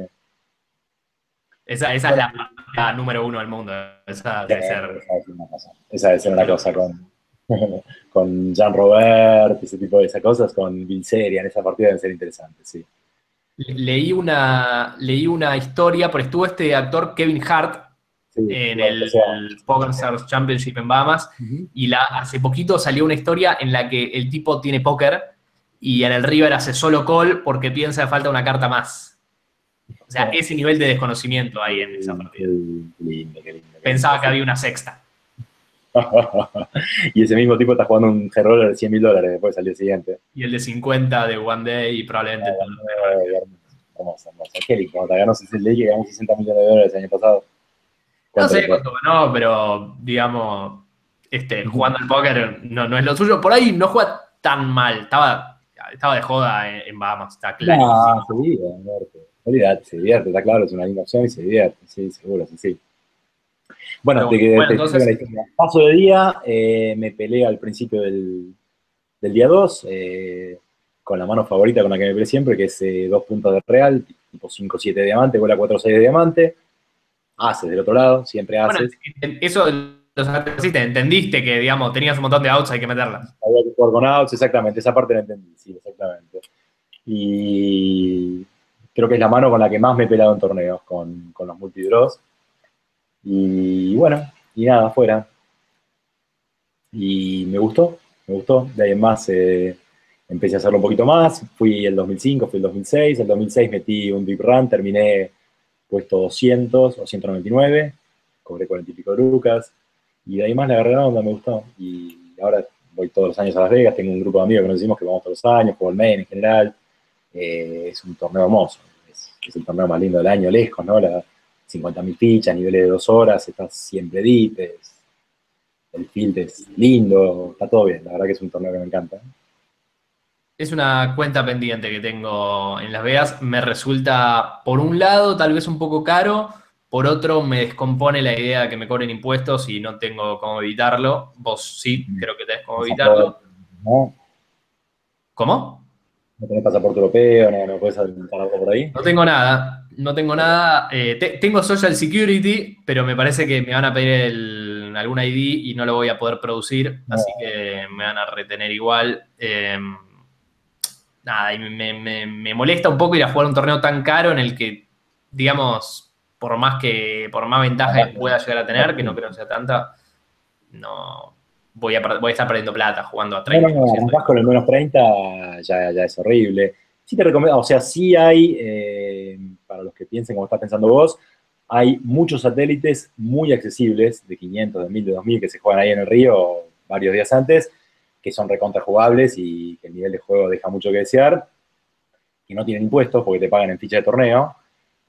Esa, esa es Bueno, la partida número uno del mundo. Esa sí, debe ser. esa es una cosa. Esa debe ser una cosa con, con Jean Robert, ese tipo de esas cosas, con Bill Serian, esa partida debe ser interesante, sí. Leí una, leí una historia, porque estuvo este actor Kevin Hart Sí, en bueno, el empezó. Poker Stars Championship en Bahamas, Ujú. y la, hace poquito salió una historia en la que el tipo tiene póker y en el river hace solo call porque piensa que falta una carta más. O sea, ese nivel de desconocimiento hay en esa Qué partida. lindo, qué lindo, qué lindo, Pensaba que sí. había una sexta. Y ese mismo tipo está jugando un G-Roller de cien mil dólares después al día siguiente. Y el de cincuenta de One Day y probablemente todo el ranking. Eh, hermoso, hermoso. Qué lindo, ganó sesenta, leí que ganó sesenta millones de dólares el año pasado. No ¿Cuánto le sé puede? cuánto ganó, pero digamos, este, jugando al póker no, no es lo suyo. Por ahí no juega tan mal. Estaba, estaba de joda en, en Bahamas, está No, clarísimo. se divierte. Olvídate, se divierte, está claro, es una linda opción y se divierte, sí, seguro, sí, sí. Bueno, Pero te, te, bueno, te explico la entonces, historia. Paso de día, eh, me peleé al principio del, del día dos, eh, con la mano favorita con la que me peleé siempre, que es eh, dos puntos de real, tipo cinco siete de diamante, bola cuatro seis de diamante, haces del otro lado, siempre bueno, haces. eso los sí, te entendiste que, digamos, tenías un montón de outs, hay que meterlas. Había que jugar con outs, exactamente, esa parte la entendí, sí, exactamente. Y creo que es la mano con la que más me he pelado en torneos, con, con los multidraws. Y bueno, y nada, afuera. Y me gustó, me gustó. De ahí en más eh, empecé a hacerlo un poquito más. Fui el dos mil cinco, fui el dos mil seis. El dos mil seis metí un deep run, terminé puesto doscientos o ciento noventa y nueve. Cobré cuarenta y pico de lucas. Y de ahí más la agarré la onda, me gustó. Y ahora voy todos los años a Las Vegas. Tengo un grupo de amigos que nos decimos que vamos todos los años, juego el main en general. Eh, es un torneo hermoso. Es, es el torneo más lindo del año, lejos, ¿no? La, cincuenta mil fichas, niveles de dos horas, estás siempre deep, es, el field es lindo, está todo bien, la verdad que es un torneo que me encanta. Es una cuenta pendiente que tengo en Las Vegas. Me resulta, por un lado, tal vez un poco caro. Por otro, me descompone la idea de que me cobren impuestos y no tengo cómo evitarlo. Vos sí, creo que tenés cómo Pasaporte, evitarlo. ¿no? ¿Cómo? No tenés pasaporte europeo, no, no puedes adelantar algo por ahí. No tengo nada. No tengo nada. Eh, te- tengo Social Security, pero me parece que me van a pedir el- algún I D y no lo voy a poder producir, así No, que me van a retener igual. Eh, nada, y me, me- me molesta un poco ir a jugar un torneo tan caro en el que, digamos, por más que, por más ventaja que pueda llegar a tener, que no creo que sea tanta, no voy a, per- voy a estar perdiendo plata jugando a no, no, treinta por no, ciento. arrancás con el menos treinta, ya, ya es horrible. Sí te recomiendo, o sea, sí hay, eh, para los que piensen como estás pensando vos, hay muchos satélites muy accesibles, de quinientos, de mil, de dos mil, que se juegan ahí en el río varios días antes, que son recontra jugables y que el nivel de juego deja mucho que desear, que no tienen impuestos porque te pagan en ficha de torneo.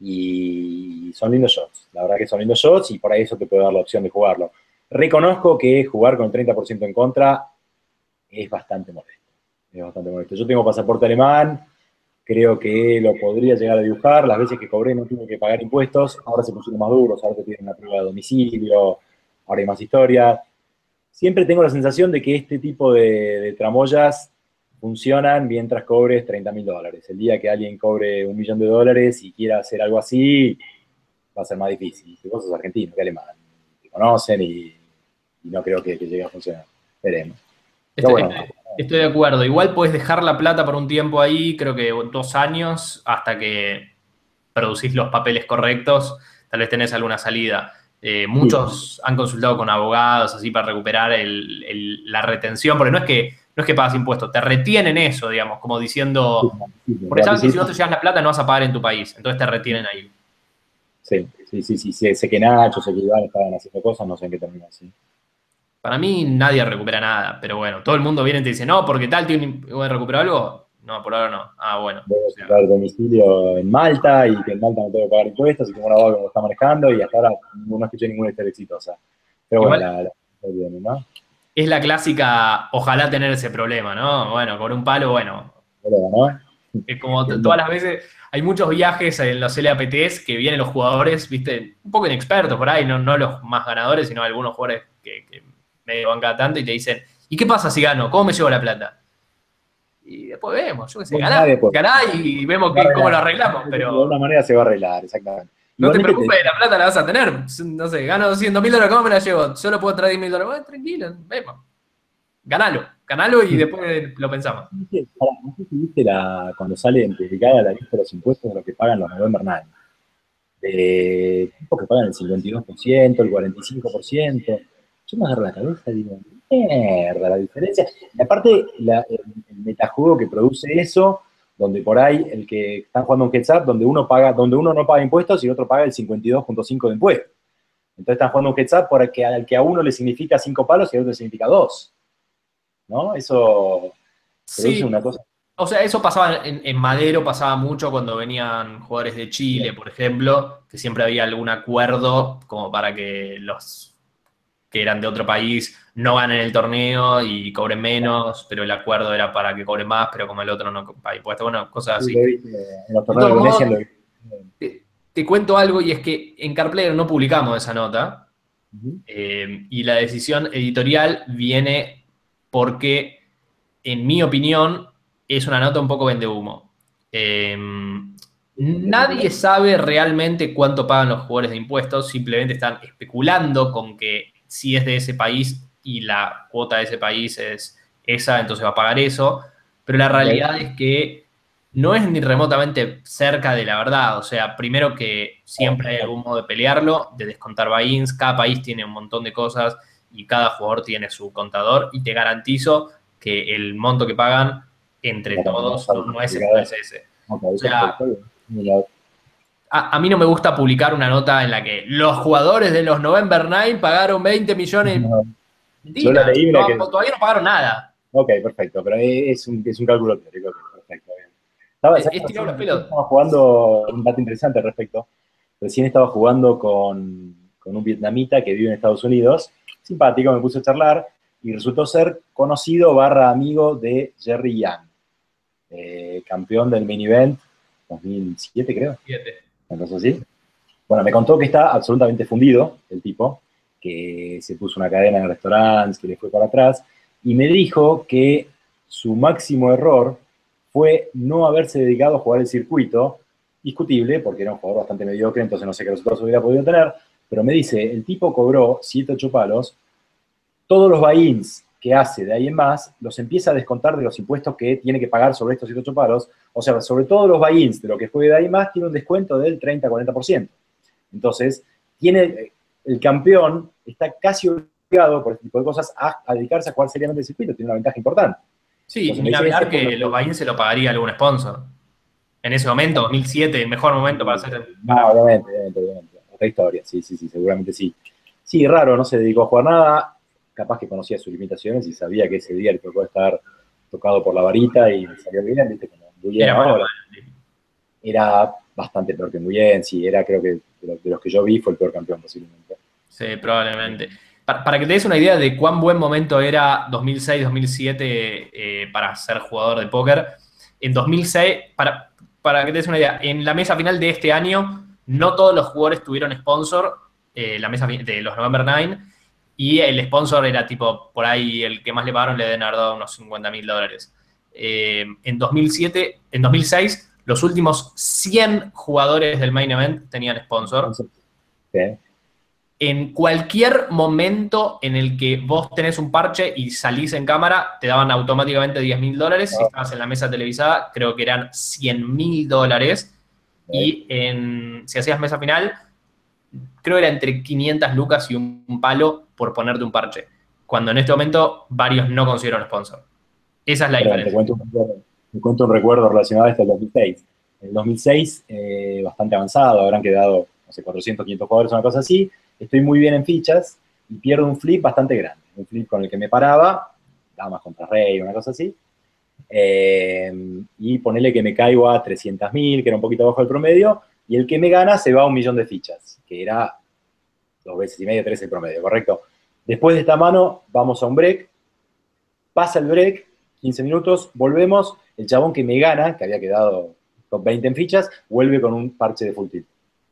y son lindos shots. La verdad que son lindos shots y por ahí eso te puede dar la opción de jugarlo. Reconozco que jugar con el treinta por ciento en contra es bastante molesto. Es bastante molesto. Yo tengo pasaporte alemán, creo que lo podría llegar a dibujar. Las veces que cobré no tuve que pagar impuestos, ahora se pusieron más duros, ahora te piden una prueba de domicilio, ahora hay más historia. Siempre tengo la sensación de que este tipo de, de tramoyas funcionan mientras cobres treinta mil dólares. El día que alguien cobre un millón de dólares y quiera hacer algo así, va a ser más difícil. Vos sos argentino, que alemán, te conocen y, y no creo que, que llegue a funcionar. Veremos. Pero Estoy, bueno, estoy- estoy de acuerdo. Igual puedes dejar la plata por un tiempo ahí, creo que dos años, hasta que producís los papeles correctos, tal vez tenés alguna salida. Eh, sí, muchos han consultado con abogados así para recuperar el- el- la retención, porque no es que no es que pagas impuestos, te retienen eso, digamos, como sí, diciendo, sí, porque saben que si no realicé- te llevas la plata no vas a pagar en tu país, entonces te retienen ahí. sí, sí, sí, sí, sí, sé que Nacho, sé que Iván estaban haciendo cosas, no sé en qué terminó así. Para mí nadie recupera nada, pero bueno, todo el mundo viene y te dice, no, porque tal tiene un- voy a recuperar algo. No, por ahora no. Ah, bueno. O Debo sea, sacar domicilio en Malta y que en Malta no tengo que pagar impuestos y que un abogado que me lo está manejando y hasta ahora no escuché ninguna historia exitosa. Pero bueno, igual la, la, viene, ¿no? es la clásica, ojalá tener ese problema, ¿no? Bueno, con un palo, bueno, Pero, ¿no? es como Que t- no, todas las veces, hay muchos viajes en los L A P Ts que vienen los jugadores, viste, un poco inexpertos por ahí, no, no los más ganadores, sino algunos jugadores que, que medio van cada tanto y te dicen, ¿y qué pasa si gano? ¿Cómo me llevo la plata? Y después vemos, yo qué sé, bueno, ganá, nadie puede. ganá y vemos Se va a que, cómo lo arreglar. arreglamos, De pero alguna manera se va a arreglar, exactamente. no te Igualmente te preocupes, la plata la vas a tener. No sé, gano doscientos mil dólares, ¿cómo me la llevo? Solo puedo traer diez mil dólares. Bueno, tranquilo, vemos. Ganalo, ganalo y después lo pensamos. digo, pará, no sé si viste la, cuando sale publicada la lista de los impuestos de lo que pagan los November Nine. De tipos que pagan el cincuenta y dos por ciento, el cuarenta y cinco por ciento. Yo me agarro la cabeza y digo, mierda, la diferencia. Y aparte, la, el, el metajuego que produce eso, donde por ahí el que están jugando un heads up, donde uno paga, donde uno no paga impuestos y otro paga el cincuenta y dos punto cinco de impuestos. Entonces están jugando un heads up por el que, al que a uno le significa cinco palos y al otro le significa dos. ¿No? Eso produce Sí, una cosa. o sea, eso pasaba en, en Madero, pasaba mucho cuando venían jugadores de Chile, por ejemplo, que siempre había algún acuerdo como para que los que eran de otro país no ganen el torneo y cobren menos, pero el acuerdo era para que cobren más, pero como el otro no paga impuestos, bueno, cosas Sí, así. lo he visto en los De torneos de todos Venecia, modos, lo he visto. te, te cuento algo y es que en CarPlayer no publicamos esa nota Ujú. eh, y la decisión editorial viene porque, en mi opinión, es una nota un poco vendehumo. Eh, ¿Qué sentido? nadie sabe realmente cuánto pagan los jugadores de impuestos, simplemente están especulando con que si es de ese país y la cuota de ese país es esa, entonces va a pagar eso, pero la Ok. realidad es que no es ni remotamente cerca de la verdad. O sea, primero que siempre hay algún modo de pelearlo, de descontar buy-ins, cada país tiene un montón de cosas y cada jugador tiene su contador y te garantizo que el monto que pagan entre La cantidad todos está no, no es, no justificada. es ese. Ok, O sea, perfecto. Mira, a, a mí no me gusta publicar una nota en la que los jugadores de los November Nine pagaron veinte millones. no, yo la Mentira, leí, mira no, que. todavía no pagaron nada. Ok, perfecto, pero es un, es un cálculo teórico. Ok, perfecto, bien. Estaba, Es, ¿sabes? es tirar Recién, los recién pelos. estaba jugando, un dato interesante al respecto. Recién estaba jugando con, con un vietnamita que vive en Estados Unidos. Simpático, me puse a charlar y resultó ser conocido barra amigo de Jerry Yang, eh, campeón del main event dos mil siete, creo. Siete. Entonces, así. Bueno, me contó que está absolutamente fundido el tipo, que se puso una cadena en restaurantes, que le fue para atrás, y me dijo que su máximo error fue no haberse dedicado a jugar el circuito, discutible, porque era un jugador bastante mediocre, entonces no sé qué resultados hubiera podido tener, pero me dice, el tipo cobró siete ocho palos, todos los buy-ins que hace de ahí en más, los empieza a descontar de los impuestos que tiene que pagar sobre estos siete ocho palos, o sea, sobre todos los buy-ins de lo que fue de ahí en más, tiene un descuento del treinta a cuarenta por ciento. Entonces, tiene, el campeón está casi obligado por este tipo de cosas a, a dedicarse a jugar seriamente el circuito, tiene una ventaja importante. Sí, Entonces me ni dice, ese hablar por lo que los que... buy se lo pagaría algún sponsor. En ese momento, dos mil siete, el mejor momento para hacer. No, Para... obviamente, obviamente, obviamente. Otra historia, sí, sí, sí, seguramente sí. Sí, raro, no se dedicó a jugar nada, capaz que conocía sus limitaciones y sabía que ese día le tocó estar tocado por la varita y salió bien, viste, como muy bien Era malo, ahora. malo. Era bastante peor que Nguyen. Sí, era, creo que de los, de los que yo vi, fue el peor campeón posiblemente. Sí, probablemente. Para, para que te des una idea de cuán buen momento era dos mil seis, dos mil siete eh, para ser jugador de póker, en dos mil seis, para, para que te des una idea, en la mesa final de este año, no todos los jugadores tuvieron sponsor, eh, la mesa de los November nueve, y el sponsor era tipo, por ahí, el que más le pagaron le deben haber dado unos cincuenta mil dólares. Eh, en dos mil siete, en dos mil seis, los últimos cien jugadores del main event tenían sponsor. Okay. En cualquier momento en el que vos tenés un parche y salís en cámara, te daban automáticamente diez mil dólares. Si estabas en la mesa televisada, creo que eran cien mil dólares. Y en, si hacías mesa final, creo que era entre quinientas lucas y un palo por ponerte un parche. Cuando en este momento varios no consiguieron sponsor. Esa es la Pero diferencia. Te cuento, un recuerdo, te cuento un recuerdo relacionado a esto del dos mil seis. En el dos mil seis, eh, bastante avanzado, habrán quedado, no sé, cuatrocientos, quinientos jugadores, una cosa así. Estoy muy bien en fichas y pierdo un flip bastante grande. Un flip con el que me paraba, damas contra rey, una cosa así. Eh, y ponele que me caigo a trescientos mil, que era un poquito abajo del promedio, y el que me gana se va a un millón de fichas, que era dos veces y medio, tres el promedio, ¿correcto? Después de esta mano, vamos a un break, pasa el break, quince minutos, volvemos, el chabón que me gana, que había quedado top veinte en fichas, vuelve con un parche de full tip.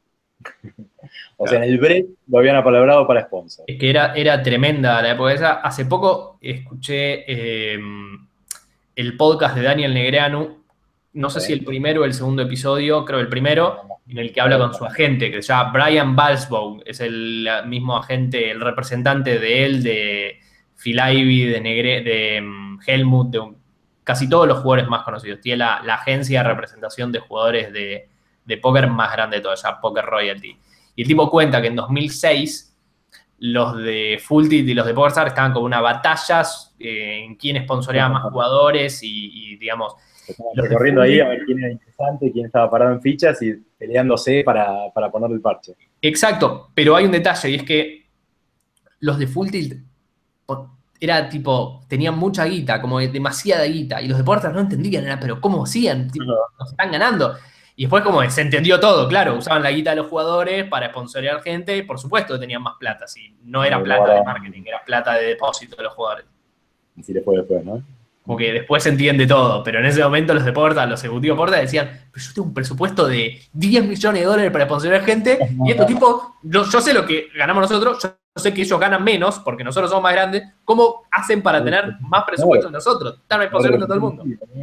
O sea, en el break lo habían apalabrado para sponsor. Es que era, era tremenda la época esa. Hace poco escuché eh, el podcast de Daniel Negreanu, no sé Sí. si el primero o el segundo episodio, creo el primero, en el que habla con su agente, que se llama Brian Balsbow, es el mismo agente, el representante de él, de Phil Ivey, de, Negre, de um, Helmut, de un, casi todos los jugadores más conocidos. Tiene la, la agencia de representación de jugadores de, de póker más grande de todas, ya Poker Royalty. Y el tipo cuenta que en dos mil seis los de Full Tilt y los de PokerStars estaban como una batalla eh, en quién sponsoreaba más jugadores y, y digamos... Recorriendo ahí a ver quién era interesante, quién estaba parado en fichas y peleándose para, para ponerle el parche. Exacto, pero hay un detalle y es que los de Full Tilt era tipo, tenían mucha guita, como demasiada guita, y los de PokerStars no entendían, era, pero ¿cómo hacían? Tipo, nos están ganando. Y después como se entendió todo, claro, usaban la guita de los jugadores para sponsorear gente, y por supuesto que tenían más plata, sí, no era plata de marketing, era plata de depósito de los jugadores. Así le fue después, ¿no? Como que después se entiende todo, pero en ese momento los de PokerStars, los ejecutivos de PokerStars decían, pero yo tengo un presupuesto de diez millones de dólares para sponsorear gente, y estos tipos, yo, yo sé lo que ganamos nosotros, yo sé que ellos ganan menos, porque nosotros somos más grandes, ¿cómo hacen para tener más presupuesto que nosotros? Están sponsoreando a todo el mundo.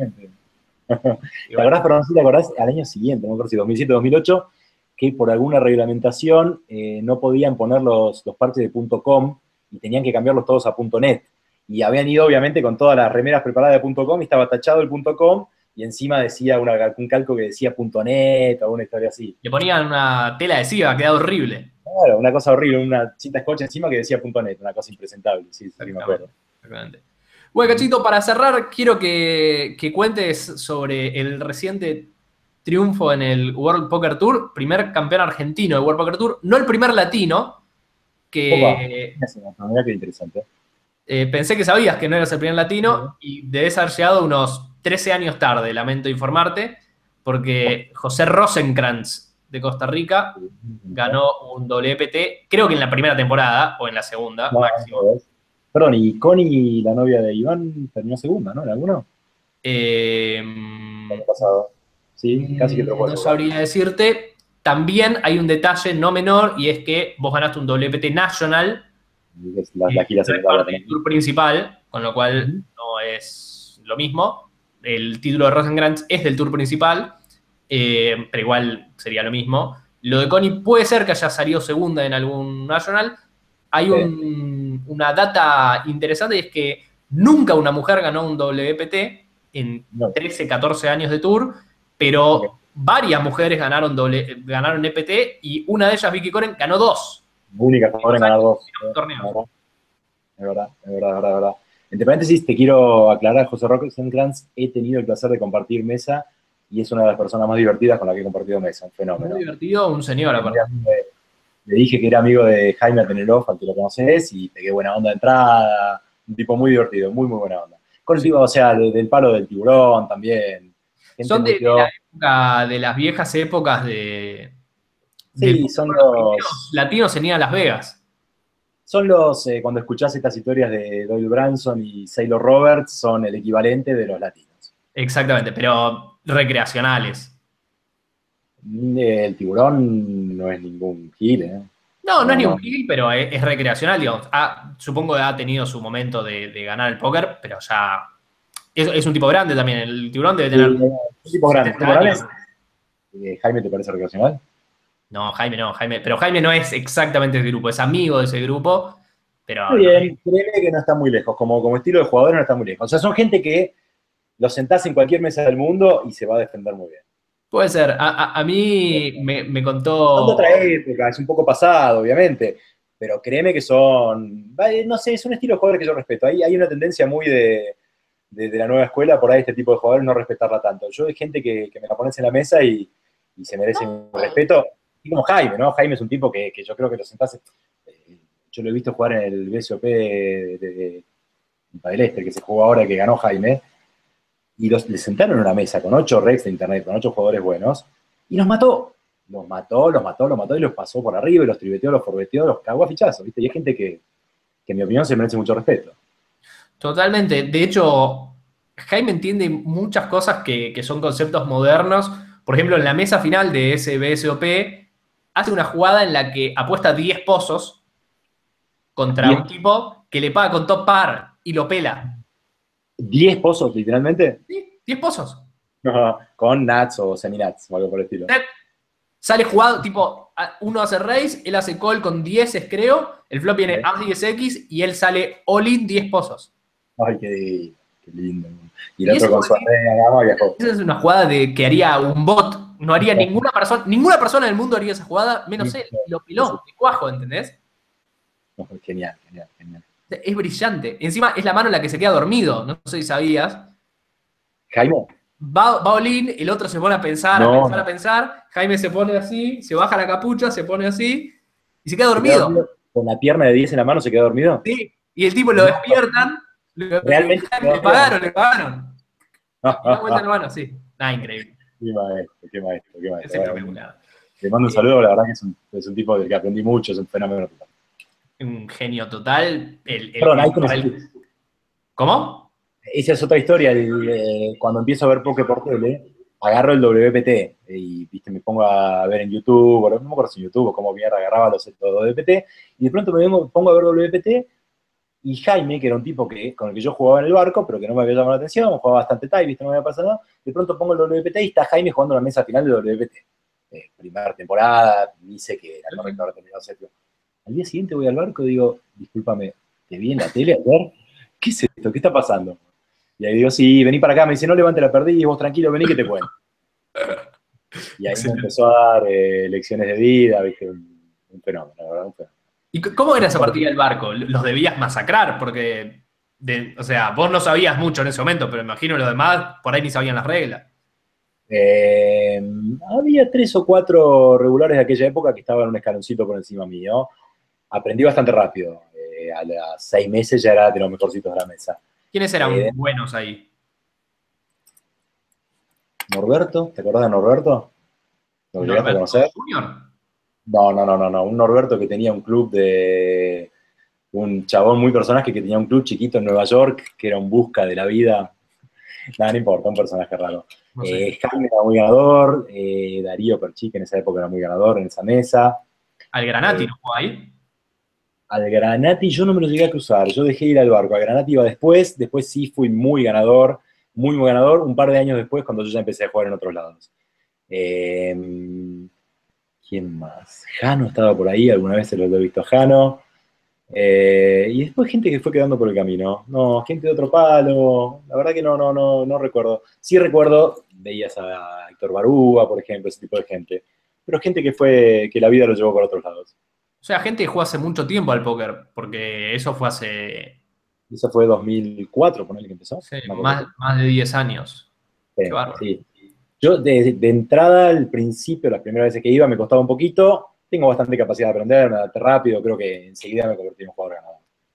¿Te acordás, perdón, sí te acordás al año siguiente, no me acuerdo si dos mil siete o dos mil ocho, que por alguna reglamentación eh, no podían poner los, los parches de punto .com y tenían que cambiarlos todos a punto .net? Y habían ido, obviamente, con todas las remeras preparadas de punto .com y estaba tachado el punto .com y encima decía una, un calco que decía punto .net o una historia así. Le ponían una tela adhesiva, quedaba horrible. Claro, una cosa horrible, una cinta scotch encima que decía punto .net, una cosa impresentable, sí, sí, me acuerdo. Exactamente. Bueno, Cachito, para cerrar, quiero que, que cuentes sobre el reciente triunfo en el World Poker Tour, primer campeón argentino de World Poker Tour, no el primer latino, que... Opa, mira qué interesante. Eh, pensé que sabías que no eras el primer latino y debes haber llegado unos trece años tarde, lamento informarte, porque José Rosenkrantz de Costa Rica ganó un W P T, creo que en la primera temporada o en la segunda, no, máximo. No, perdón, y Connie, la novia de Iván, terminó segunda, ¿no? ¿En alguno? Eh, el año pasado. Sí, casi que te lo puedo No sabría decirte. También hay un detalle no menor y es que vos ganaste un W P T National. La, la gira no es parte del tour principal, con lo cual uh-huh. no es lo mismo. El título de Rosenkrantz es del tour principal, eh, pero igual sería lo mismo. Lo de Connie puede ser que haya salido segunda en algún national. Hay un, una data interesante y es que nunca una mujer ganó un W P T en no. trece, catorce años de tour, pero okay. varias mujeres ganaron, doble, ganaron E P T y una de ellas, Vicky Koren, ganó dos. Única jugadora en ganar dos. Es verdad, es verdad, es verdad, es verdad. Entre paréntesis, te quiero aclarar, José Rosenkrantz, he tenido el placer de compartir mesa y es una de las personas más divertidas con las que he compartido mesa, un fenómeno. Muy divertido, un señor aparte. Le dije que era amigo de Jaime Atenelov, al que lo conoces, y pegué buena onda de entrada, un tipo muy divertido, muy, muy buena onda. Con el tipo, o sea, de, del palo del tiburón también. Gente Son muy de, de la pro. época, de las viejas épocas de, del Sí, póker, son los primeros los, latinos en ir a Las Vegas. son los, eh, cuando escuchás estas historias de Doyle Branson y Saylor Roberts, son el equivalente de los latinos. Exactamente, pero recreacionales. El tiburón no es ningún gil, ¿eh? No, no es No, ni un no. kill, pero es, es recreacional, digamos. Ah, supongo que ha tenido su momento de, de ganar el póker, pero ya es, es un tipo grande también. El tiburón debe Sí, tener son tipos grandes. ¿Son setenta años. morales? Eh, Jaime, ¿te parece recreacional? No, Jaime no, Jaime. Pero Jaime no es exactamente ese grupo, es amigo de ese grupo, Está pero no es. bien, créeme que no está muy lejos. Como, como estilo de jugador no está muy lejos. O sea, son gente que los sentás en cualquier mesa del mundo y se va a defender muy bien. Puede ser. A, a- a mí me, me Son de contó. otra época, es un poco pasado, obviamente, pero créeme que son, no sé, es un estilo de jugadores que yo respeto. Hay, hay una tendencia muy de, de, de la nueva escuela por ahí, este tipo de jugadores, no respetarla tanto. Yo hay gente que, que me la pones en la mesa y, y se merece mi respeto, y como Jaime, ¿no? Jaime es un tipo que, que yo creo que lo sentás, eh, yo lo he visto jugar en el B C O P de, de, de Padel Este, que se jugó ahora, que ganó Jaime, y los, le sentaron en una mesa con ocho recs de internet, con ocho jugadores buenos, y los mató. Los mató, los mató, los mató y los pasó por arriba y los tribeteó, los forbeteó, los cagó a fichazos, ¿viste? Y hay gente que, que, en mi opinión, se merece mucho respeto. Totalmente. De hecho, Jaime entiende muchas cosas que, que son conceptos modernos. Por ejemplo, en la mesa final de ese B S O P, hace una jugada en la que apuesta diez pozos contra Diez, un tipo que le paga con top par y lo pela. diez pozos, literalmente, ¿Sí? diez pozos. no, con Nats o semi-Nats o algo por el estilo. Net. Sale jugado, tipo, uno hace raise, él hace call con diez, creo. El flop viene ¿Eh? as diez equis y él sale all in diez pozos. Ay, qué, qué lindo. Y el Y otro eso, con vos su decís, arrea gama viajó. esa es una jugada de, que haría un bot. No haría ninguna persona, ninguna persona del mundo haría esa jugada, menos él. Y lo peló, de cuajo, ¿entendés? Genial, genial, genial. Es brillante. Encima es la mano en la que se queda dormido. No sé si sabías. Jaime, Va, va Olin, el otro se pone a pensar, a no, pensar, a no. pensar. Jaime se pone así, se baja la capucha, se pone así y se queda Se quedó dormido. dormido con la pierna de diez en la mano, se quedó dormido. ¿Sí? Y el tipo lo No, despiertan. lo- realmente se quedó le dormido. pagaron, le pagaron. Y da vuelta la mano, sí. Nada, increíble. Qué maestro, qué maestro, qué Es maestro. Bueno, espectacular. le mando un Eh, saludo, la verdad que es un, es un tipo del que aprendí mucho, es un fenómeno total. un genio total. El, el, Perdón, ahí el- tenés, el- ¿Cómo? esa es otra historia. El, eh, cuando empiezo a ver poke por tele, agarro el W P T y viste, me pongo a ver en YouTube, o no me acuerdo si en YouTube o cómo mierda agarraba los, los W P T, y de pronto me vengo, pongo a ver W P T, y Jaime, que era un tipo que, con el que yo jugaba en el barco, pero que no me había llamado la atención, jugaba bastante tie, viste, no me había pasado nada, de pronto pongo el W P T y está Jaime jugando la mesa final del W P T. Eh, primera temporada, ni sé qué era, correcto, ahora terminado séptimo. Al día siguiente voy al barco y digo, discúlpame, ¿te vi en la tele ayer? ¿Qué es esto? ¿Qué está pasando? Y ahí digo, sí, vení para acá. Me dice, no levante la perdí, vos tranquilo, vení que te cuento. Y ahí me Excelente. empezó a dar eh, lecciones de vida, ¿viste? Un, un fenómeno, la verdad, un fenómeno. ¿Y c- cómo era esa partida del barco? Los debías masacrar porque, de- o sea, vos no sabías mucho en ese momento, pero imagino los demás por ahí ni sabían las reglas. Eh, había tres o cuatro regulares de aquella época que estaban un escaloncito por encima mío. Aprendí bastante rápido. Eh, a los seis meses ya era de los mejorcitos de la mesa. ¿Quiénes Eh, eran buenos ahí? Norberto, ¿te acordás de Norberto? ¿Lo llegaste a ¿Norberto conocer? Junior? No, no, no, no, no. Un Norberto que tenía un club de. Un chabón muy personaje que tenía un club chiquito en Nueva York, que era un busca de la vida. Nada, no importa, un personaje raro. No sé. Eh, Jaime era muy ganador, eh, Darío Perchi, que en esa época era muy ganador en esa mesa. ¿Al Granati Eh, no jugó ahí? Al Granati yo no me lo llegué a cruzar, yo dejé ir al barco. Al Granati iba después, después sí fui muy ganador, muy, muy ganador, un par de años después cuando yo ya empecé a jugar en otros lados. Eh, ¿Quién más? Jano estaba por ahí, alguna vez se lo he visto a Jano. Eh, y después gente que fue quedando por el camino. No, gente de otro palo. La verdad que no, no, no, no recuerdo. Sí recuerdo, veías a Héctor Barúa, por ejemplo, ese tipo de gente. Pero gente que fue, que la vida lo llevó por otros lados. O sea, gente que jugó hace mucho tiempo al póker, porque eso fue hace Eso fue dos mil cuatro, ponele que empezó. sí, Una cosa más, así. más de diez años. Qué Sí, bárbaro. sí. Yo de, de entrada, al principio, las primeras veces que iba, me costaba un poquito. Tengo bastante capacidad de aprender, me adapté rápido. Creo que enseguida me convertí en un jugador ganador.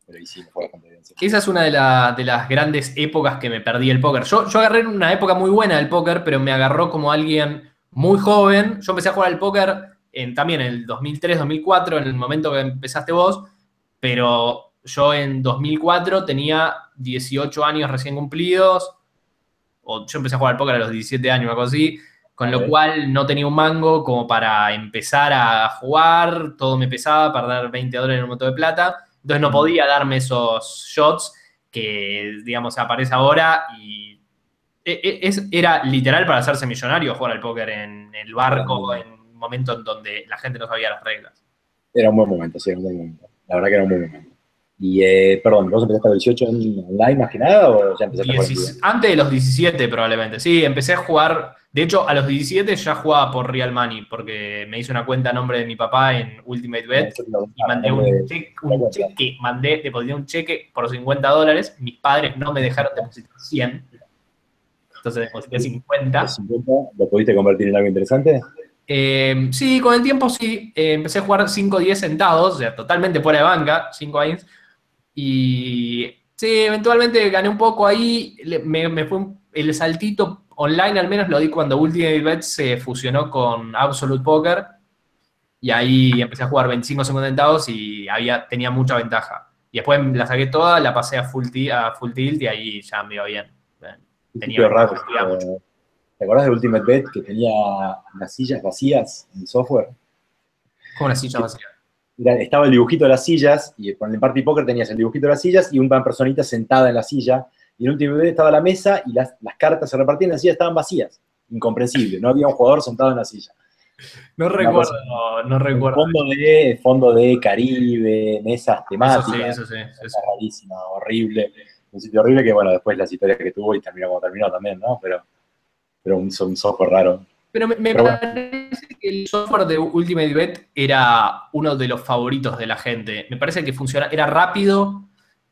pero ahí sí me fue bastante bien. Sí. Esa es una de, la, de las grandes épocas que me perdí el póker. Yo, yo agarré una época muy buena del póker, pero me agarró como alguien muy joven. Yo empecé a jugar al póker en, también en el dos mil tres, dos mil cuatro, en el momento que empezaste vos, pero yo en dos mil cuatro tenía dieciocho años recién cumplidos, o yo empecé a jugar al póker a los diecisiete años, algo así, con lo Ok. cual no tenía un mango como para empezar a jugar, todo me pesaba, perder veinte dólares en un montón de plata, entonces no Mm. podía darme esos shots que, digamos, aparece ahora y e- e- es, era literal para hacerse millonario jugar al póker en el Era barco, un, en un momento en donde la gente no sabía las reglas. era un buen momento, sí, era un buen momento. La verdad que era un buen momento. Y, eh, perdón, ¿vos empezaste a los dieciocho en online más que nada o ya empezaste a jugar en vivo? Diecis- antes de los diecisiete probablemente, sí, empecé a jugar, de hecho a los diecisiete ya jugaba por Real Money, porque me hice una cuenta a nombre de mi papá en Ultimate Ah, Bet eso te lo y a mandé nombre un de cheque, la un cuenta. cheque, mandé, deposité un cheque por cincuenta dólares, mis padres no me dejaron depositar cien, entonces deposité Los cincuenta. cincuenta, ¿lo pudiste convertir en algo interesante? Eh, sí, con el tiempo sí, eh, empecé a jugar cinco o diez sentados, o sea, totalmente fuera de banca, cinco años. Y sí, eventualmente gané un poco ahí. le- Me, me fue un- el saltito online, al menos lo di cuando Ultimate Bet se fusionó con Absolute Poker. Y ahí empecé a jugar veinticinco cincuenta centavos y había, tenía mucha ventaja. Y después la saqué toda, la pasé a full, ti- a full tilt y ahí ya me iba bien. Un Tenía sitio raro. ventaja, estudiaba mucho. eh, ¿Te acordás de Ultimate Bet que tenía las sillas vacías en el software? Como una silla Que vacía. era- estaba el dibujito de las sillas, y con el Party Poker tenías el dibujito de las sillas y una personita sentada en la silla, y en Ultimate Bet estaba la mesa y las, las cartas se repartían, las sillas estaban vacías. Incomprensible, no había un jugador sentado en la silla. No Una recuerdo, cosa, no el recuerdo. fondo de, fondo de Caribe, mesas Eso sí, temáticas, eso sí, una sí, cosa sí. rarísima, horrible. Un sitio horrible que, bueno, después las historias que tuvo y terminó como terminó también, ¿no? Pero, pero un, un software raro. Pero me, me Pero bueno, parece que el software de Ultimate Bet era uno de los favoritos de la gente. Me parece que funciona, era rápido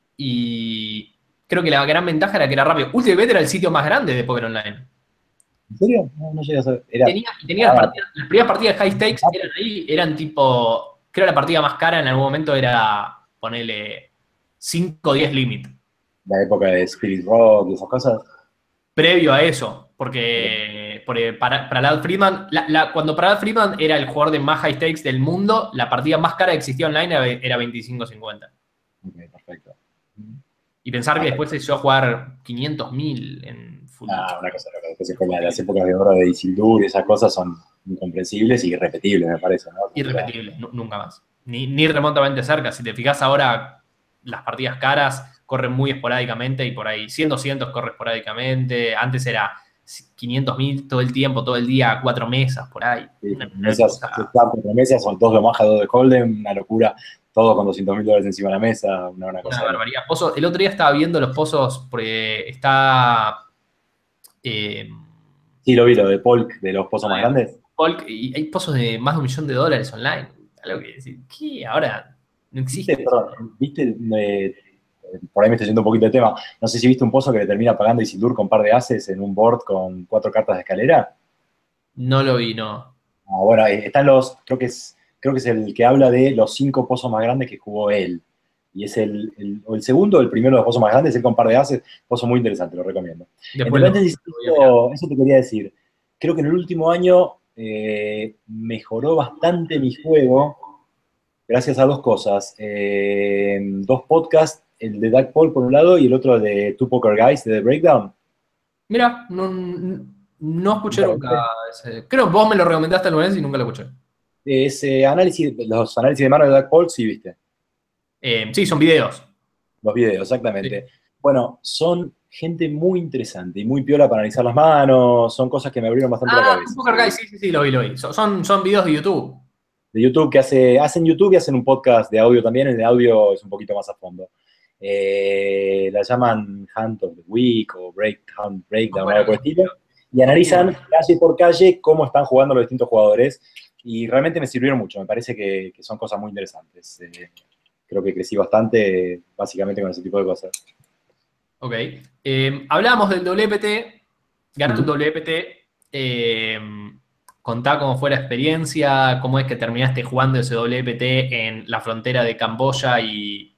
y creo que la gran ventaja era que era rápido. Ultimate Bet era el sitio más grande de Poker Online. ¿en serio? No, no llegué a saber. Y Era, tenía, y tenía las, ah, partidas, las primeras partidas de high stakes eran ahí, eran tipo, creo que la partida más cara en algún momento era, ponele, cinco o diez limit. la época de Spirit Rock y esas cosas. Previo a eso, porque, porque para, para Prahlad Friedman, la, la, cuando Prahlad Friedman era el jugador de más high stakes del mundo, la partida más cara que existía online era, era veinticinco cincuenta. Ok, perfecto. Y pensar que Ah, después se dio a jugar quinientos mil en full. ah, una cosa loca. Después con la- las épocas de oro de Isildur y esas cosas son incomprensibles y irrepetibles, me parece, ¿no? Como era- Irrepetible, nu- nunca más. Ni, ni remotamente cerca. Si te fijas ahora, las partidas caras corren muy esporádicamente y por ahí cien, doscientos corre esporádicamente. Antes era quinientos mil todo el tiempo, todo el día, cuatro mesas por ahí. Sí, Una, una mesas, cosa. cuatro mesas, son dos de Omaha, dos de Holden, una locura, todo con doscientos mil dólares encima de la mesa, una, una Una cosa de loco. barbaridad. Pozos, el otro día estaba viendo los pozos, porque está eh, Sí, lo vi, lo de Polk, de los pozos más grandes. Hulk, y hay pozos de más de un millón de dólares online. Algo que decir, ¿qué? Ahora no ¿Viste, existe. perdón, viste, eh, por ahí me estoy yendo un poquito de tema, no sé si viste un pozo que le termina pagando Isildur con un par de ases en un board con cuatro cartas de escalera? No lo vi, no. Ah, bueno, eh, están los, creo que es, creo que es el que habla de los cinco pozos más grandes que jugó él. Y es el, el, o el segundo o el primero de los pozos más grandes, el con par de ases, pozo muy interesante, lo recomiendo. Después lo, Entonces, lo voy a mirar. eso, eso te quería decir. Creo que en el último año eh, mejoró bastante mi juego, gracias a dos cosas. Eh, dos podcasts, el de Doug Paul por un lado y el otro de Two Poker Guys, de The Breakdown. Mira, no, no escuché ¿Nunca lo nunca viste? ese. Creo que vos me lo recomendaste alguna vez y nunca lo escuché. Ese análisis, los análisis de mano de Doug Paul, sí, viste. Eh, sí, son videos. Los videos, Sí. exactamente. Bueno, son gente muy interesante y muy piola para analizar las manos, son cosas que me abrieron bastante la Ah, cabeza. Poker Guys, sí, sí, sí, lo vi, lo vi. Son, son, son videos de YouTube. De YouTube que hace, hacen YouTube y hacen un podcast de audio también, el de audio es un poquito más a fondo. Eh, la llaman Hunt of the Week o Break, Hunt Son Breakdown o buenos algo por el esos estilo, videos. y Son muy analizan buenos. calle por calle cómo están jugando los distintos jugadores, y realmente me sirvieron mucho, me parece que, que son cosas muy interesantes. Eh, creo que crecí bastante básicamente con ese tipo de cosas. Ok. Eh, hablábamos del W P T. Ganaste un Ujú. W P T. Eh, contá cómo fue la experiencia, cómo es que terminaste jugando ese W P T en la frontera de Camboya y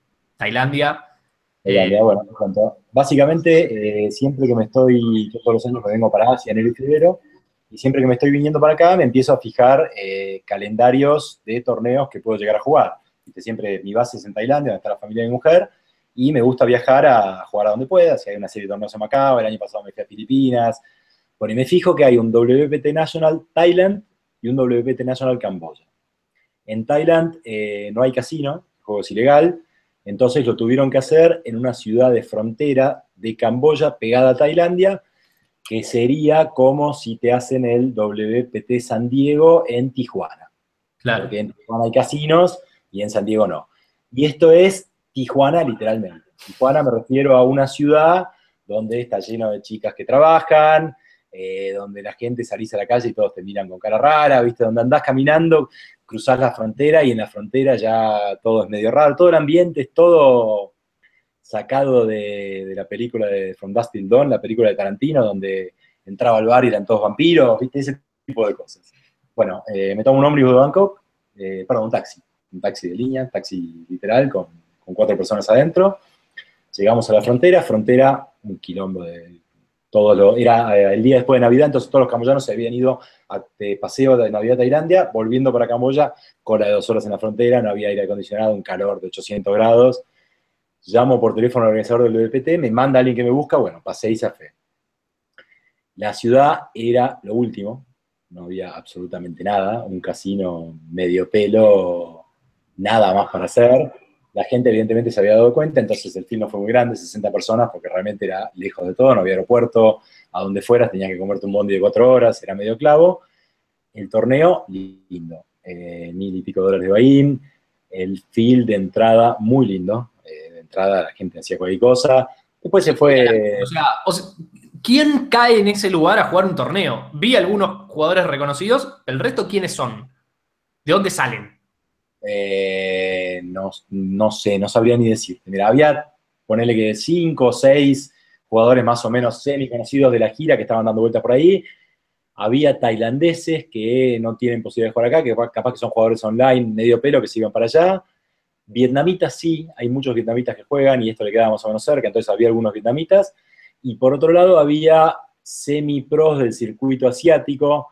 Tailandia. Tailandia, Eh, bueno, me encantó. Básicamente, eh, siempre que me estoy, yo todos los años me vengo para Asia, enero y febrero, y siempre que me estoy viniendo para acá, me empiezo a fijar eh, calendarios de torneos que puedo llegar a jugar. Viste, siempre mi base es en Tailandia, donde está la familia de mi mujer, y me gusta viajar a jugar a donde pueda. Si hay una serie de torneos en Macao, el año pasado me fui a Filipinas. Bueno, y me fijo que hay un W P T National Thailand y un W P T National Camboya. En Thailand eh, no hay casino, el juego es ilegal, entonces lo tuvieron que hacer en una ciudad de frontera de Camboya pegada a Tailandia, que sería como si te hacen el W P T San Diego en Tijuana. claro, Porque en Tijuana hay casinos y en San Diego no. Y esto es Tijuana literalmente. Tijuana me refiero a una ciudad donde está lleno de chicas que trabajan, eh, donde la gente salís a la calle y todos te miran con cara rara, ¿viste? Donde andás caminando, cruzás la frontera y en la frontera ya todo es medio raro, todo el ambiente es todo sacado de, de la película de From Dusk Till Dawn, la película de Tarantino, donde entraba al bar y eran todos vampiros, ¿viste? Ese tipo de cosas. Bueno, eh, me tomo un ómnibus de Bangkok, eh, perdón, un taxi, un taxi de línea, taxi literal, con, con cuatro personas adentro. Llegamos a la frontera, frontera, un quilombo de todo lo, era eh, el día después de Navidad, entonces todos los camboyanos se habían ido a de paseo de Navidad a Tailandia, volviendo para Camboya, cola de dos horas en la frontera, no había aire acondicionado, un calor de ochocientos grados. Llamo por teléfono al organizador del W P T, me manda a alguien que me busca, bueno, pasé y zafé. La ciudad era lo último, no había absolutamente nada, un casino medio pelo, nada más para hacer. La gente evidentemente se había dado cuenta, entonces el film no fue muy grande, sesenta personas, porque realmente era lejos de todo, no había aeropuerto, a donde fueras tenías que comerte un bondi de cuatro horas, era medio clavo. El torneo, lindo, eh, mil y pico dólares de Bahín, el field de entrada, muy lindo, eh, de entrada la gente hacía cualquier cosa, después se fue... o sea, o sea, ¿quién cae en ese lugar a jugar un torneo? Vi algunos jugadores reconocidos, el resto, ¿quiénes son? ¿De dónde salen? Eh, no, no sé, no sabría ni decirte. Mira, había, ponele que cinco o seis jugadores más o menos semi conocidos de la gira que estaban dando vueltas por ahí. Había tailandeses que no tienen posibilidad de jugar acá, que capaz que son jugadores online, medio pelo, que se iban para allá. Vietnamitas sí, hay muchos vietnamitas que juegan y esto le queda más o menos cerca, entonces había algunos vietnamitas. Y por otro lado había semi-pros del circuito asiático,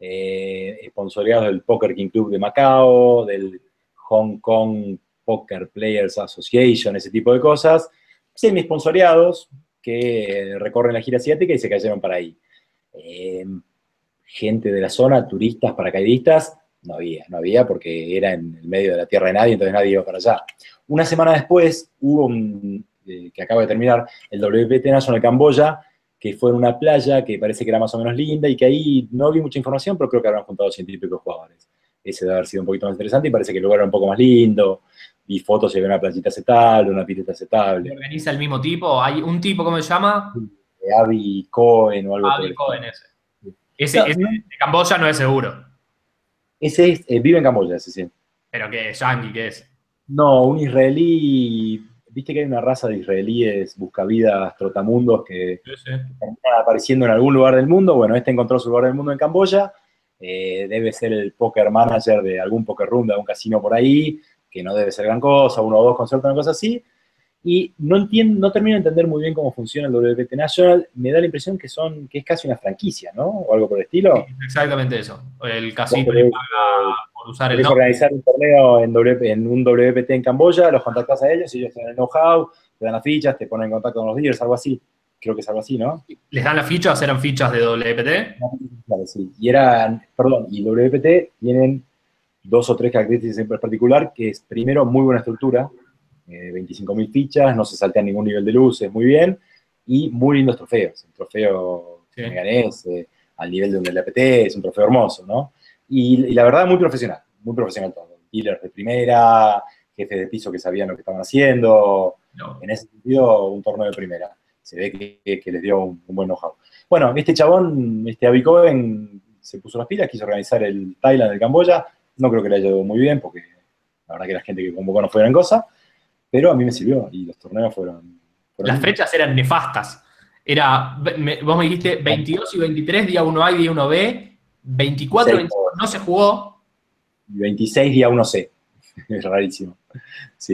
eh, sponsoreados del Poker King Club de Macao, del Hong Kong Poker Players Association, ese tipo de cosas, semi-sponsoreados que recorren la gira asiática y se cayeron para ahí. Eh, gente de la zona, turistas, paracaidistas, no había, no había porque era en el medio de la tierra de nadie, entonces nadie iba para allá. Una semana después hubo un, eh, que acaba de terminar, el W P T National Camboya, que fue en una playa que parece que era más o menos linda y que ahí no vi mucha información, pero creo que habrán juntado ciento y pico jugadores. Ese debe haber sido un poquito más interesante y parece que el lugar era un poco más lindo. Vi fotos y había una playita aceptable, una pileta aceptable. ¿Lo organiza el mismo tipo? ¿Hay un tipo, cómo se llama? De Abby Cohen o algo por el Avi Cohen estilo. ese. Ese, No, ese no, de Camboya no es seguro. ese es, eh, vive en Camboya, ese sí. Pero que es yankee, ¿qué es? No, un israelí, viste que hay una raza de israelíes buscavidas, trotamundos que Sí, sí. terminan apareciendo en algún lugar del mundo. Bueno, este encontró su lugar del mundo en Camboya, eh, debe ser el poker manager de algún poker room, de algún casino por ahí, que no debe ser gran cosa, uno o dos con suerte, una cosa así. Y no entiendo, no termino de entender muy bien cómo funciona el W P T National, me da la impresión que son, que es casi una franquicia, ¿no? O algo por el estilo. Exactamente eso. El Vos casino le querés, paga por usar el querés nombre. organizar un torneo en, w, en un W P T en Camboya, los contactás a ellos, ellos te dan el know-how, te dan las fichas, te ponen en contacto con los dealers, algo así. Creo que es algo así, ¿no? ¿Les dan las fichas? ¿Eran fichas de W P T? Claro, sí. Y eran, perdón, y W P T tienen dos o tres características en particular, que es primero muy buena estructura, eh, veinticinco mil fichas, no se saltea ningún nivel de luces, muy bien, y muy lindos trofeos. El trofeo Sí. que me gané es eh, al nivel de un L P T, es un trofeo hermoso, ¿no? Y, y la verdad, muy profesional, muy profesional todo. Dealers de primera, jefes de piso que sabían lo que estaban haciendo, No. en ese sentido, un torneo de primera. Se ve que, que les dio un, un buen know-how. Bueno, este chabón, este Abby Cohen, se puso las pilas, quiso organizar el Thailand del Camboya. No creo que le haya ido muy bien, porque la verdad que la gente que convocó no fue gran cosa, pero a mí me sirvió y los torneos fueron... fueron Las fechas eran nefastas. Era, me- vos me dijiste veintidós y veintitrés, día uno A y día uno B. veinticuatro y veinticinco no se jugó. veintiséis día uno C. Es rarísimo. Sí.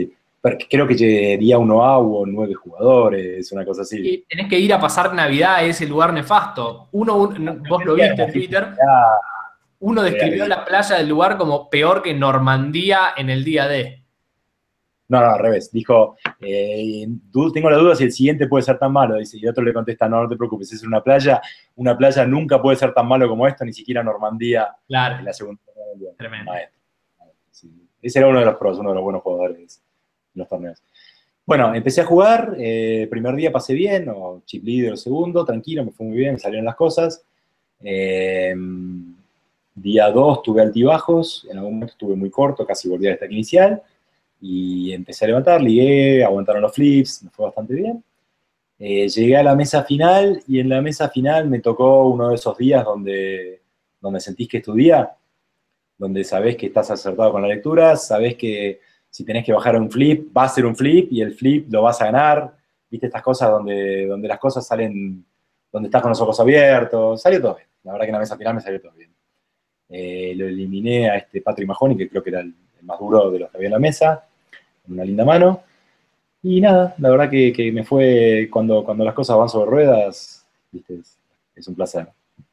porque creo que día uno A hubo nueve jugadores, una cosa así. Y tenés que ir a pasar Navidad a ese lugar nefasto. Uno, un- vos lo viste en Twitter, uno describió la playa del lugar como peor que Normandía en el día D. No, no, al revés. Dijo, eh, du- tengo la duda si el siguiente puede ser tan malo. Dice, y otro le contesta, no, no te preocupes, es una playa, una playa nunca puede ser tan malo como esto, ni siquiera Normandía Claro. en la Segunda Guerra Mundial. Tremendo. Maestro. Sí. Ese era uno de los pros, uno de los buenos jugadores en los torneos. Bueno, empecé a jugar, eh, primer día pasé bien, o chip leader segundo, tranquilo, me fue muy bien, me salieron las cosas. Eh, día dos tuve altibajos, en algún momento estuve muy corto, casi volví al stack inicial, y empecé a levantar, ligué, aguantaron los flips, me fue bastante bien. Eh, llegué a la mesa final, y en la mesa final me tocó uno de esos días donde, donde sentís que es tu día, donde sabés que estás acertado con la lectura, sabés que si tenés que bajar un flip, va a ser un flip y el flip lo vas a ganar. Viste estas cosas donde, donde las cosas salen, donde estás con los ojos abiertos. Salió todo bien. La verdad que en la mesa final me salió todo bien. Eh, lo eliminé a este Patrick Mahoney, que creo que era el, el más duro de los que había en la mesa, con una linda mano. Y nada, la verdad que, que me fue, cuando, cuando las cosas van sobre ruedas, viste, es, es un placer.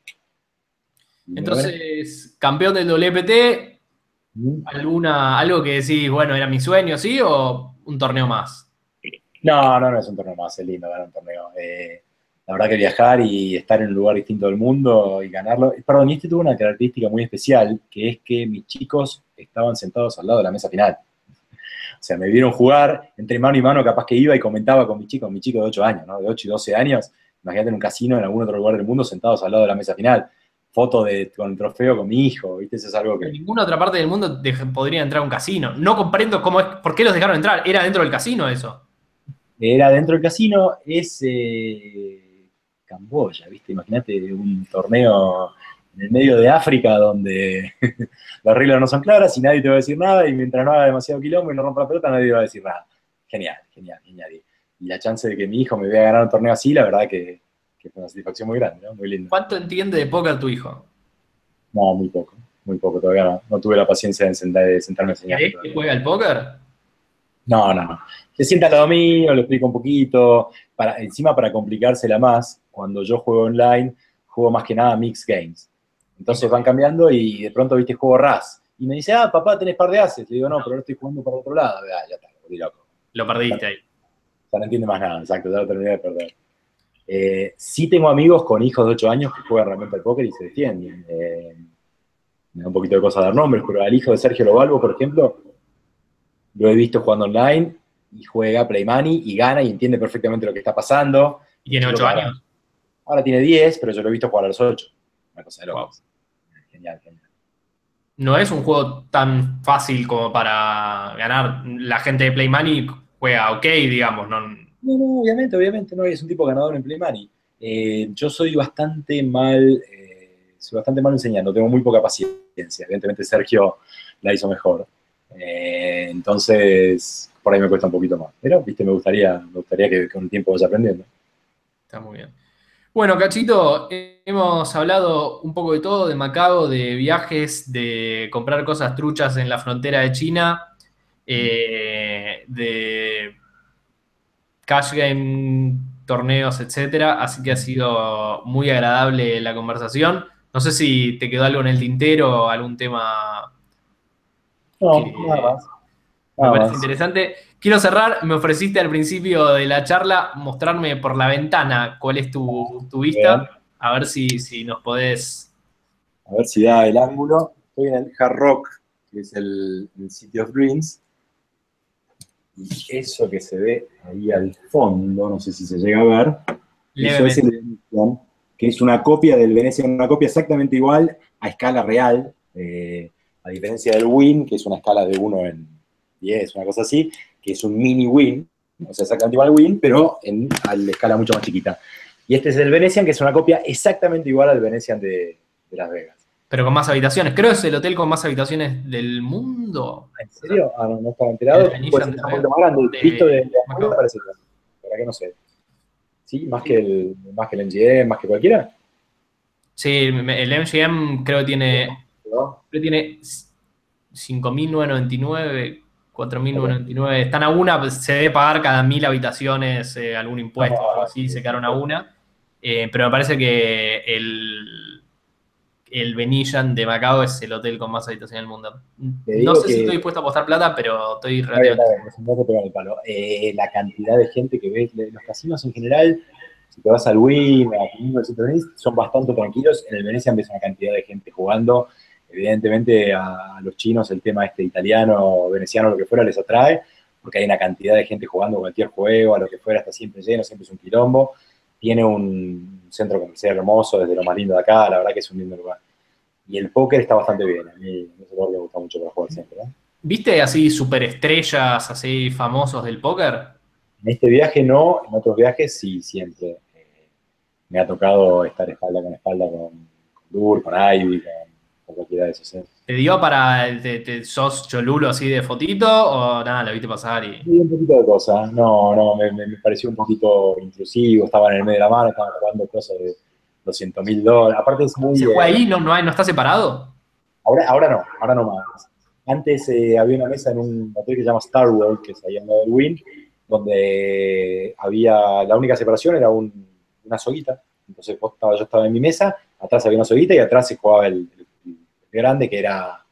Entonces, campeón del W P T, ¿alguna, algo que decís, bueno, era mi sueño, sí? ¿O un torneo más? No, no, no es un torneo más, es lindo ganar un torneo. Eh, la verdad que viajar y estar en un lugar distinto del mundo y ganarlo. Perdón, y este tuvo una característica muy especial, que es que mis chicos estaban sentados al lado de la mesa final. O sea, me vieron jugar, entre mano y mano, capaz que iba y comentaba con mis chicos, mi chico de ocho años, ¿no? De ocho y doce años, imagínate en un casino en algún otro lugar del mundo, sentados al lado de la mesa final. Foto de, con el trofeo con mi hijo, ¿viste? Eso es algo que... En ninguna otra parte del mundo de- podría entrar a un casino. No comprendo cómo es, por qué los dejaron entrar. ¿Era dentro del casino eso? Era dentro del casino, es eh, Camboya, ¿viste? Imagínate un torneo en el medio de África donde las reglas no son claras y nadie te va a decir nada y mientras no haga demasiado quilombo y no rompa la pelota nadie va a decir nada. Genial, genial, genial. Y la chance de que mi hijo me vea ganar un torneo así, la verdad que, que fue una satisfacción muy grande, ¿no? Muy lindo. ¿Cuánto entiende de póker tu hijo? No, muy poco, muy poco, todavía no, no tuve la paciencia de, sentar, de sentarme a enseñarle. ¿Querés que juegue al póker? No, no, no. Se sienta al lado mío, lo explico un poquito. Para, encima, para complicársela más, cuando yo juego online, juego más que nada mixed games. Entonces van cambiando y de pronto, viste, juego R A S. Y me dice, ah, papá, tenés par de ases. Le digo, no, pero ahora estoy jugando para otro lado. Ah, ya está, me volví loco. Lo perdiste ahí. Ya no entiende más nada, exacto, ya lo terminé de perder. Eh, sí tengo amigos con hijos de ocho años que juegan realmente al póker y se defienden. Eh, me da un poquito de cosa dar nombres, pero al hijo de Sergio Lobalvo, por ejemplo, lo he visto jugando online y juega Play Money y gana y entiende perfectamente lo que está pasando. ¿Y tiene ocho ahora, años? ahora tiene diez, pero yo lo he visto jugar a los ocho. Una cosa de locos. Wow. Genial, genial. No es un juego tan fácil como para ganar. La gente de Play Money juega ok, digamos. No, No, no, obviamente, obviamente, no, es un tipo ganador en Play Money. Eh, yo soy bastante mal, eh, soy bastante mal enseñando, tengo muy poca paciencia. Evidentemente Sergio la hizo mejor. Eh, entonces, por ahí me cuesta un poquito más. Pero, viste, me gustaría, me gustaría que con el tiempo vaya aprendiendo. está muy bien. Bueno, Cachito, hemos hablado un poco de todo, de Macao, de viajes, de comprar cosas truchas en la frontera de China, eh, de cash game, torneos, etcétera. Así que ha sido muy agradable la conversación. No sé si te quedó algo en el tintero, algún tema No, nada que más. me Nada parece más. interesante. Quiero cerrar, me ofreciste al principio de la charla mostrarme por la ventana cuál es tu, tu Bien. vista, a ver si, si nos podés... A ver si da el ángulo. Estoy en el Hard Rock, que es el, el City of Dreams. Y eso que se ve ahí al fondo, no sé si se llega a ver, eso es el Venetian, que es una copia del Venetian, una copia exactamente igual a escala real, eh, a diferencia del Win, que es una escala de uno en diez, una cosa así, que es un mini Win, o sea, exactamente igual al Win, pero en, a la escala mucho más chiquita. Y este es el Venetian, que es una copia exactamente igual al Venetian de, de Las Vegas. Pero con más habitaciones. Creo que es el hotel con más habitaciones del mundo. ¿En serio? Ah, no, no estaba enterado. El Puede ser Venetian un poquito más grande. de, Visto de, de Macao. afuera parece que ¿para qué no sé? ¿Sí? ¿Más que el, más que el M G M, más que cualquiera? Sí, el M G M creo que tiene, ¿No? creo que tiene cinco mil novecientos noventa y nueve. cuatro mil noventa y nueve. Están a una, pues, se debe pagar cada mil habitaciones eh, algún impuesto o algo así, se quedaron a una. Eh, pero me parece que el, el Venetian de Macao es el hotel con más habitaciones del mundo. Te No digo sé si que estoy dispuesto a apostar plata, pero estoy está bien, relativamente está seguro. bien, no te pegan el palo. Eh, la cantidad de gente que ves, los casinos en general, si te vas al Wynn, a Flamingo, son bastante tranquilos. En el Venecian ves una cantidad de gente jugando. Evidentemente a los chinos el tema este italiano, veneciano, lo que fuera, les atrae, porque hay una cantidad de gente jugando cualquier juego, a lo que fuera, está siempre lleno, siempre es un quilombo. Tiene un centro comercial hermoso, desde lo más lindo de acá, la verdad que es un lindo lugar. Y el póker está bastante bien, a mí ese lugar me gusta mucho para jugar siempre, ¿no? ¿Viste así superestrellas, así famosos del póker? En este viaje no, en otros viajes sí, siempre. Eh, me ha tocado estar espalda con espalda con, con Dur, con Ivy, con, con cualquiera de esos. ¿Eh? ¿Te dio para, te, te- sos cholulo así de fotito o nada, lo viste pasar y... Y un poquito de cosas. No, no, me, me, me pareció un poquito intrusivo. Estaban en el medio de la mano, estaban jugando cosas de doscientos mil dólares. Aparte es ¿Se muy... juega Eh, ahí? ¿No, no, hay- no está separado? ahora, ahora no, ahora no más. Antes eh, había una mesa en un hotel que se llama Star World, que es ahí al lado del Wynn, donde había, la única separación era un, una soguita. Entonces vos estaba, yo estaba en mi mesa, atrás había una soguita y atrás se jugaba el, el, el grande, que era,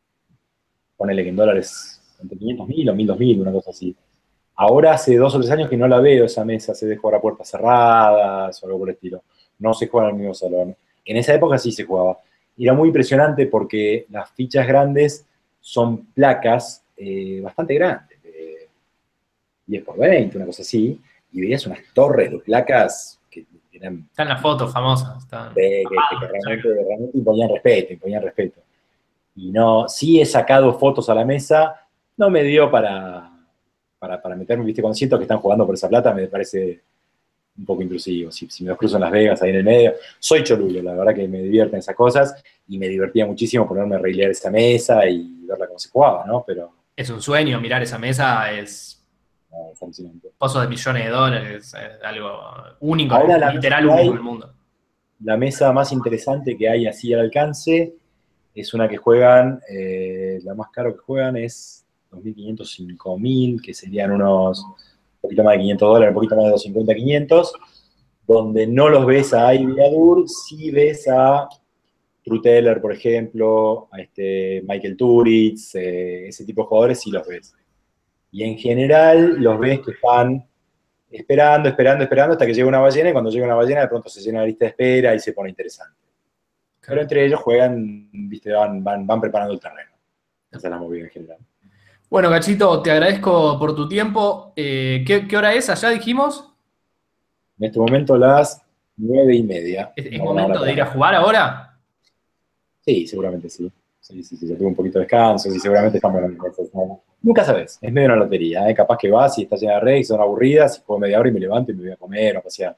ponele que en dólares, entre quinientos mil o mil dos mil, una cosa así. Ahora hace dos o tres años que no la veo esa mesa, se dejó a puertas cerradas o algo por el estilo. No se juega en el mismo salón. En esa época sí se jugaba. Y era muy impresionante porque las fichas grandes son placas eh, bastante grandes, de diez por veinte, una cosa así, y veías unas torres de placas que eran Están las fotos famosas. Están... que, que, que realmente, realmente imponían respeto, imponían respeto. Y no, sí he sacado fotos a la mesa, no me dio para, para, para meterme, viste, cuando siento que están jugando por esa plata, me parece un poco intrusivo. Si, si me los cruzo en Las Vegas, ahí en el medio, soy cholulo, la verdad que me divierten esas cosas, y me divertía muchísimo ponerme a reilear esa mesa y verla cómo se jugaba, ¿no? Pero Es un sueño mirar esa mesa, es no, es alucinante. pozos de millones de dólares, es algo único, Ahora la mesa literal que único en hay, el mundo. la mesa más interesante que hay así al alcance, es una que juegan, eh, la más caro que juegan es dos mil quinientos, cinco mil, que serían unos un poquito más de quinientos dólares, un poquito más de doscientos cincuenta, quinientos, donde no los ves a Ivy y a Dur, sí ves a True Teller, por ejemplo, a este Michael Turitz, eh, ese tipo de jugadores sí los ves. Y en general los ves que están esperando, esperando, esperando hasta que llega una ballena, y cuando llega una ballena de pronto se llena la lista de espera y se pone interesante. Pero entre ellos juegan, viste, van, van, van preparando el terreno. Esa es la movida en general. Bueno, Gachito, te agradezco por tu tiempo. Eh, ¿qué, qué hora es allá, dijimos? En este momento las nueve y media, ¿Es, es una buena hora momento de para ir a acá. jugar ahora? Sí, seguramente sí. Sí, sí, sí, ya tuve un poquito de descanso, sí, seguramente están buenas cosas, ¿no? Nunca sabes, es medio una lotería, ¿eh? Capaz que vas y estás llena de redes, son aburridas, y juego media hora y me levanto y me voy a comer o a pasear.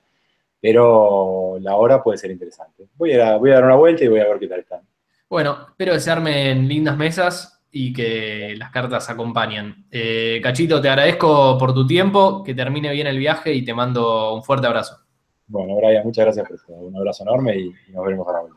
Pero la hora puede ser interesante. Voy a, voy a dar una vuelta y voy a ver qué tal están. Bueno, espero que se armen lindas mesas y que las cartas acompañen. Eh, Cachito, te agradezco por tu tiempo, que termine bien el viaje y te mando un fuerte abrazo. Bueno, Brian, muchas gracias por esto. Un abrazo enorme y, y nos veremos a la vuelta.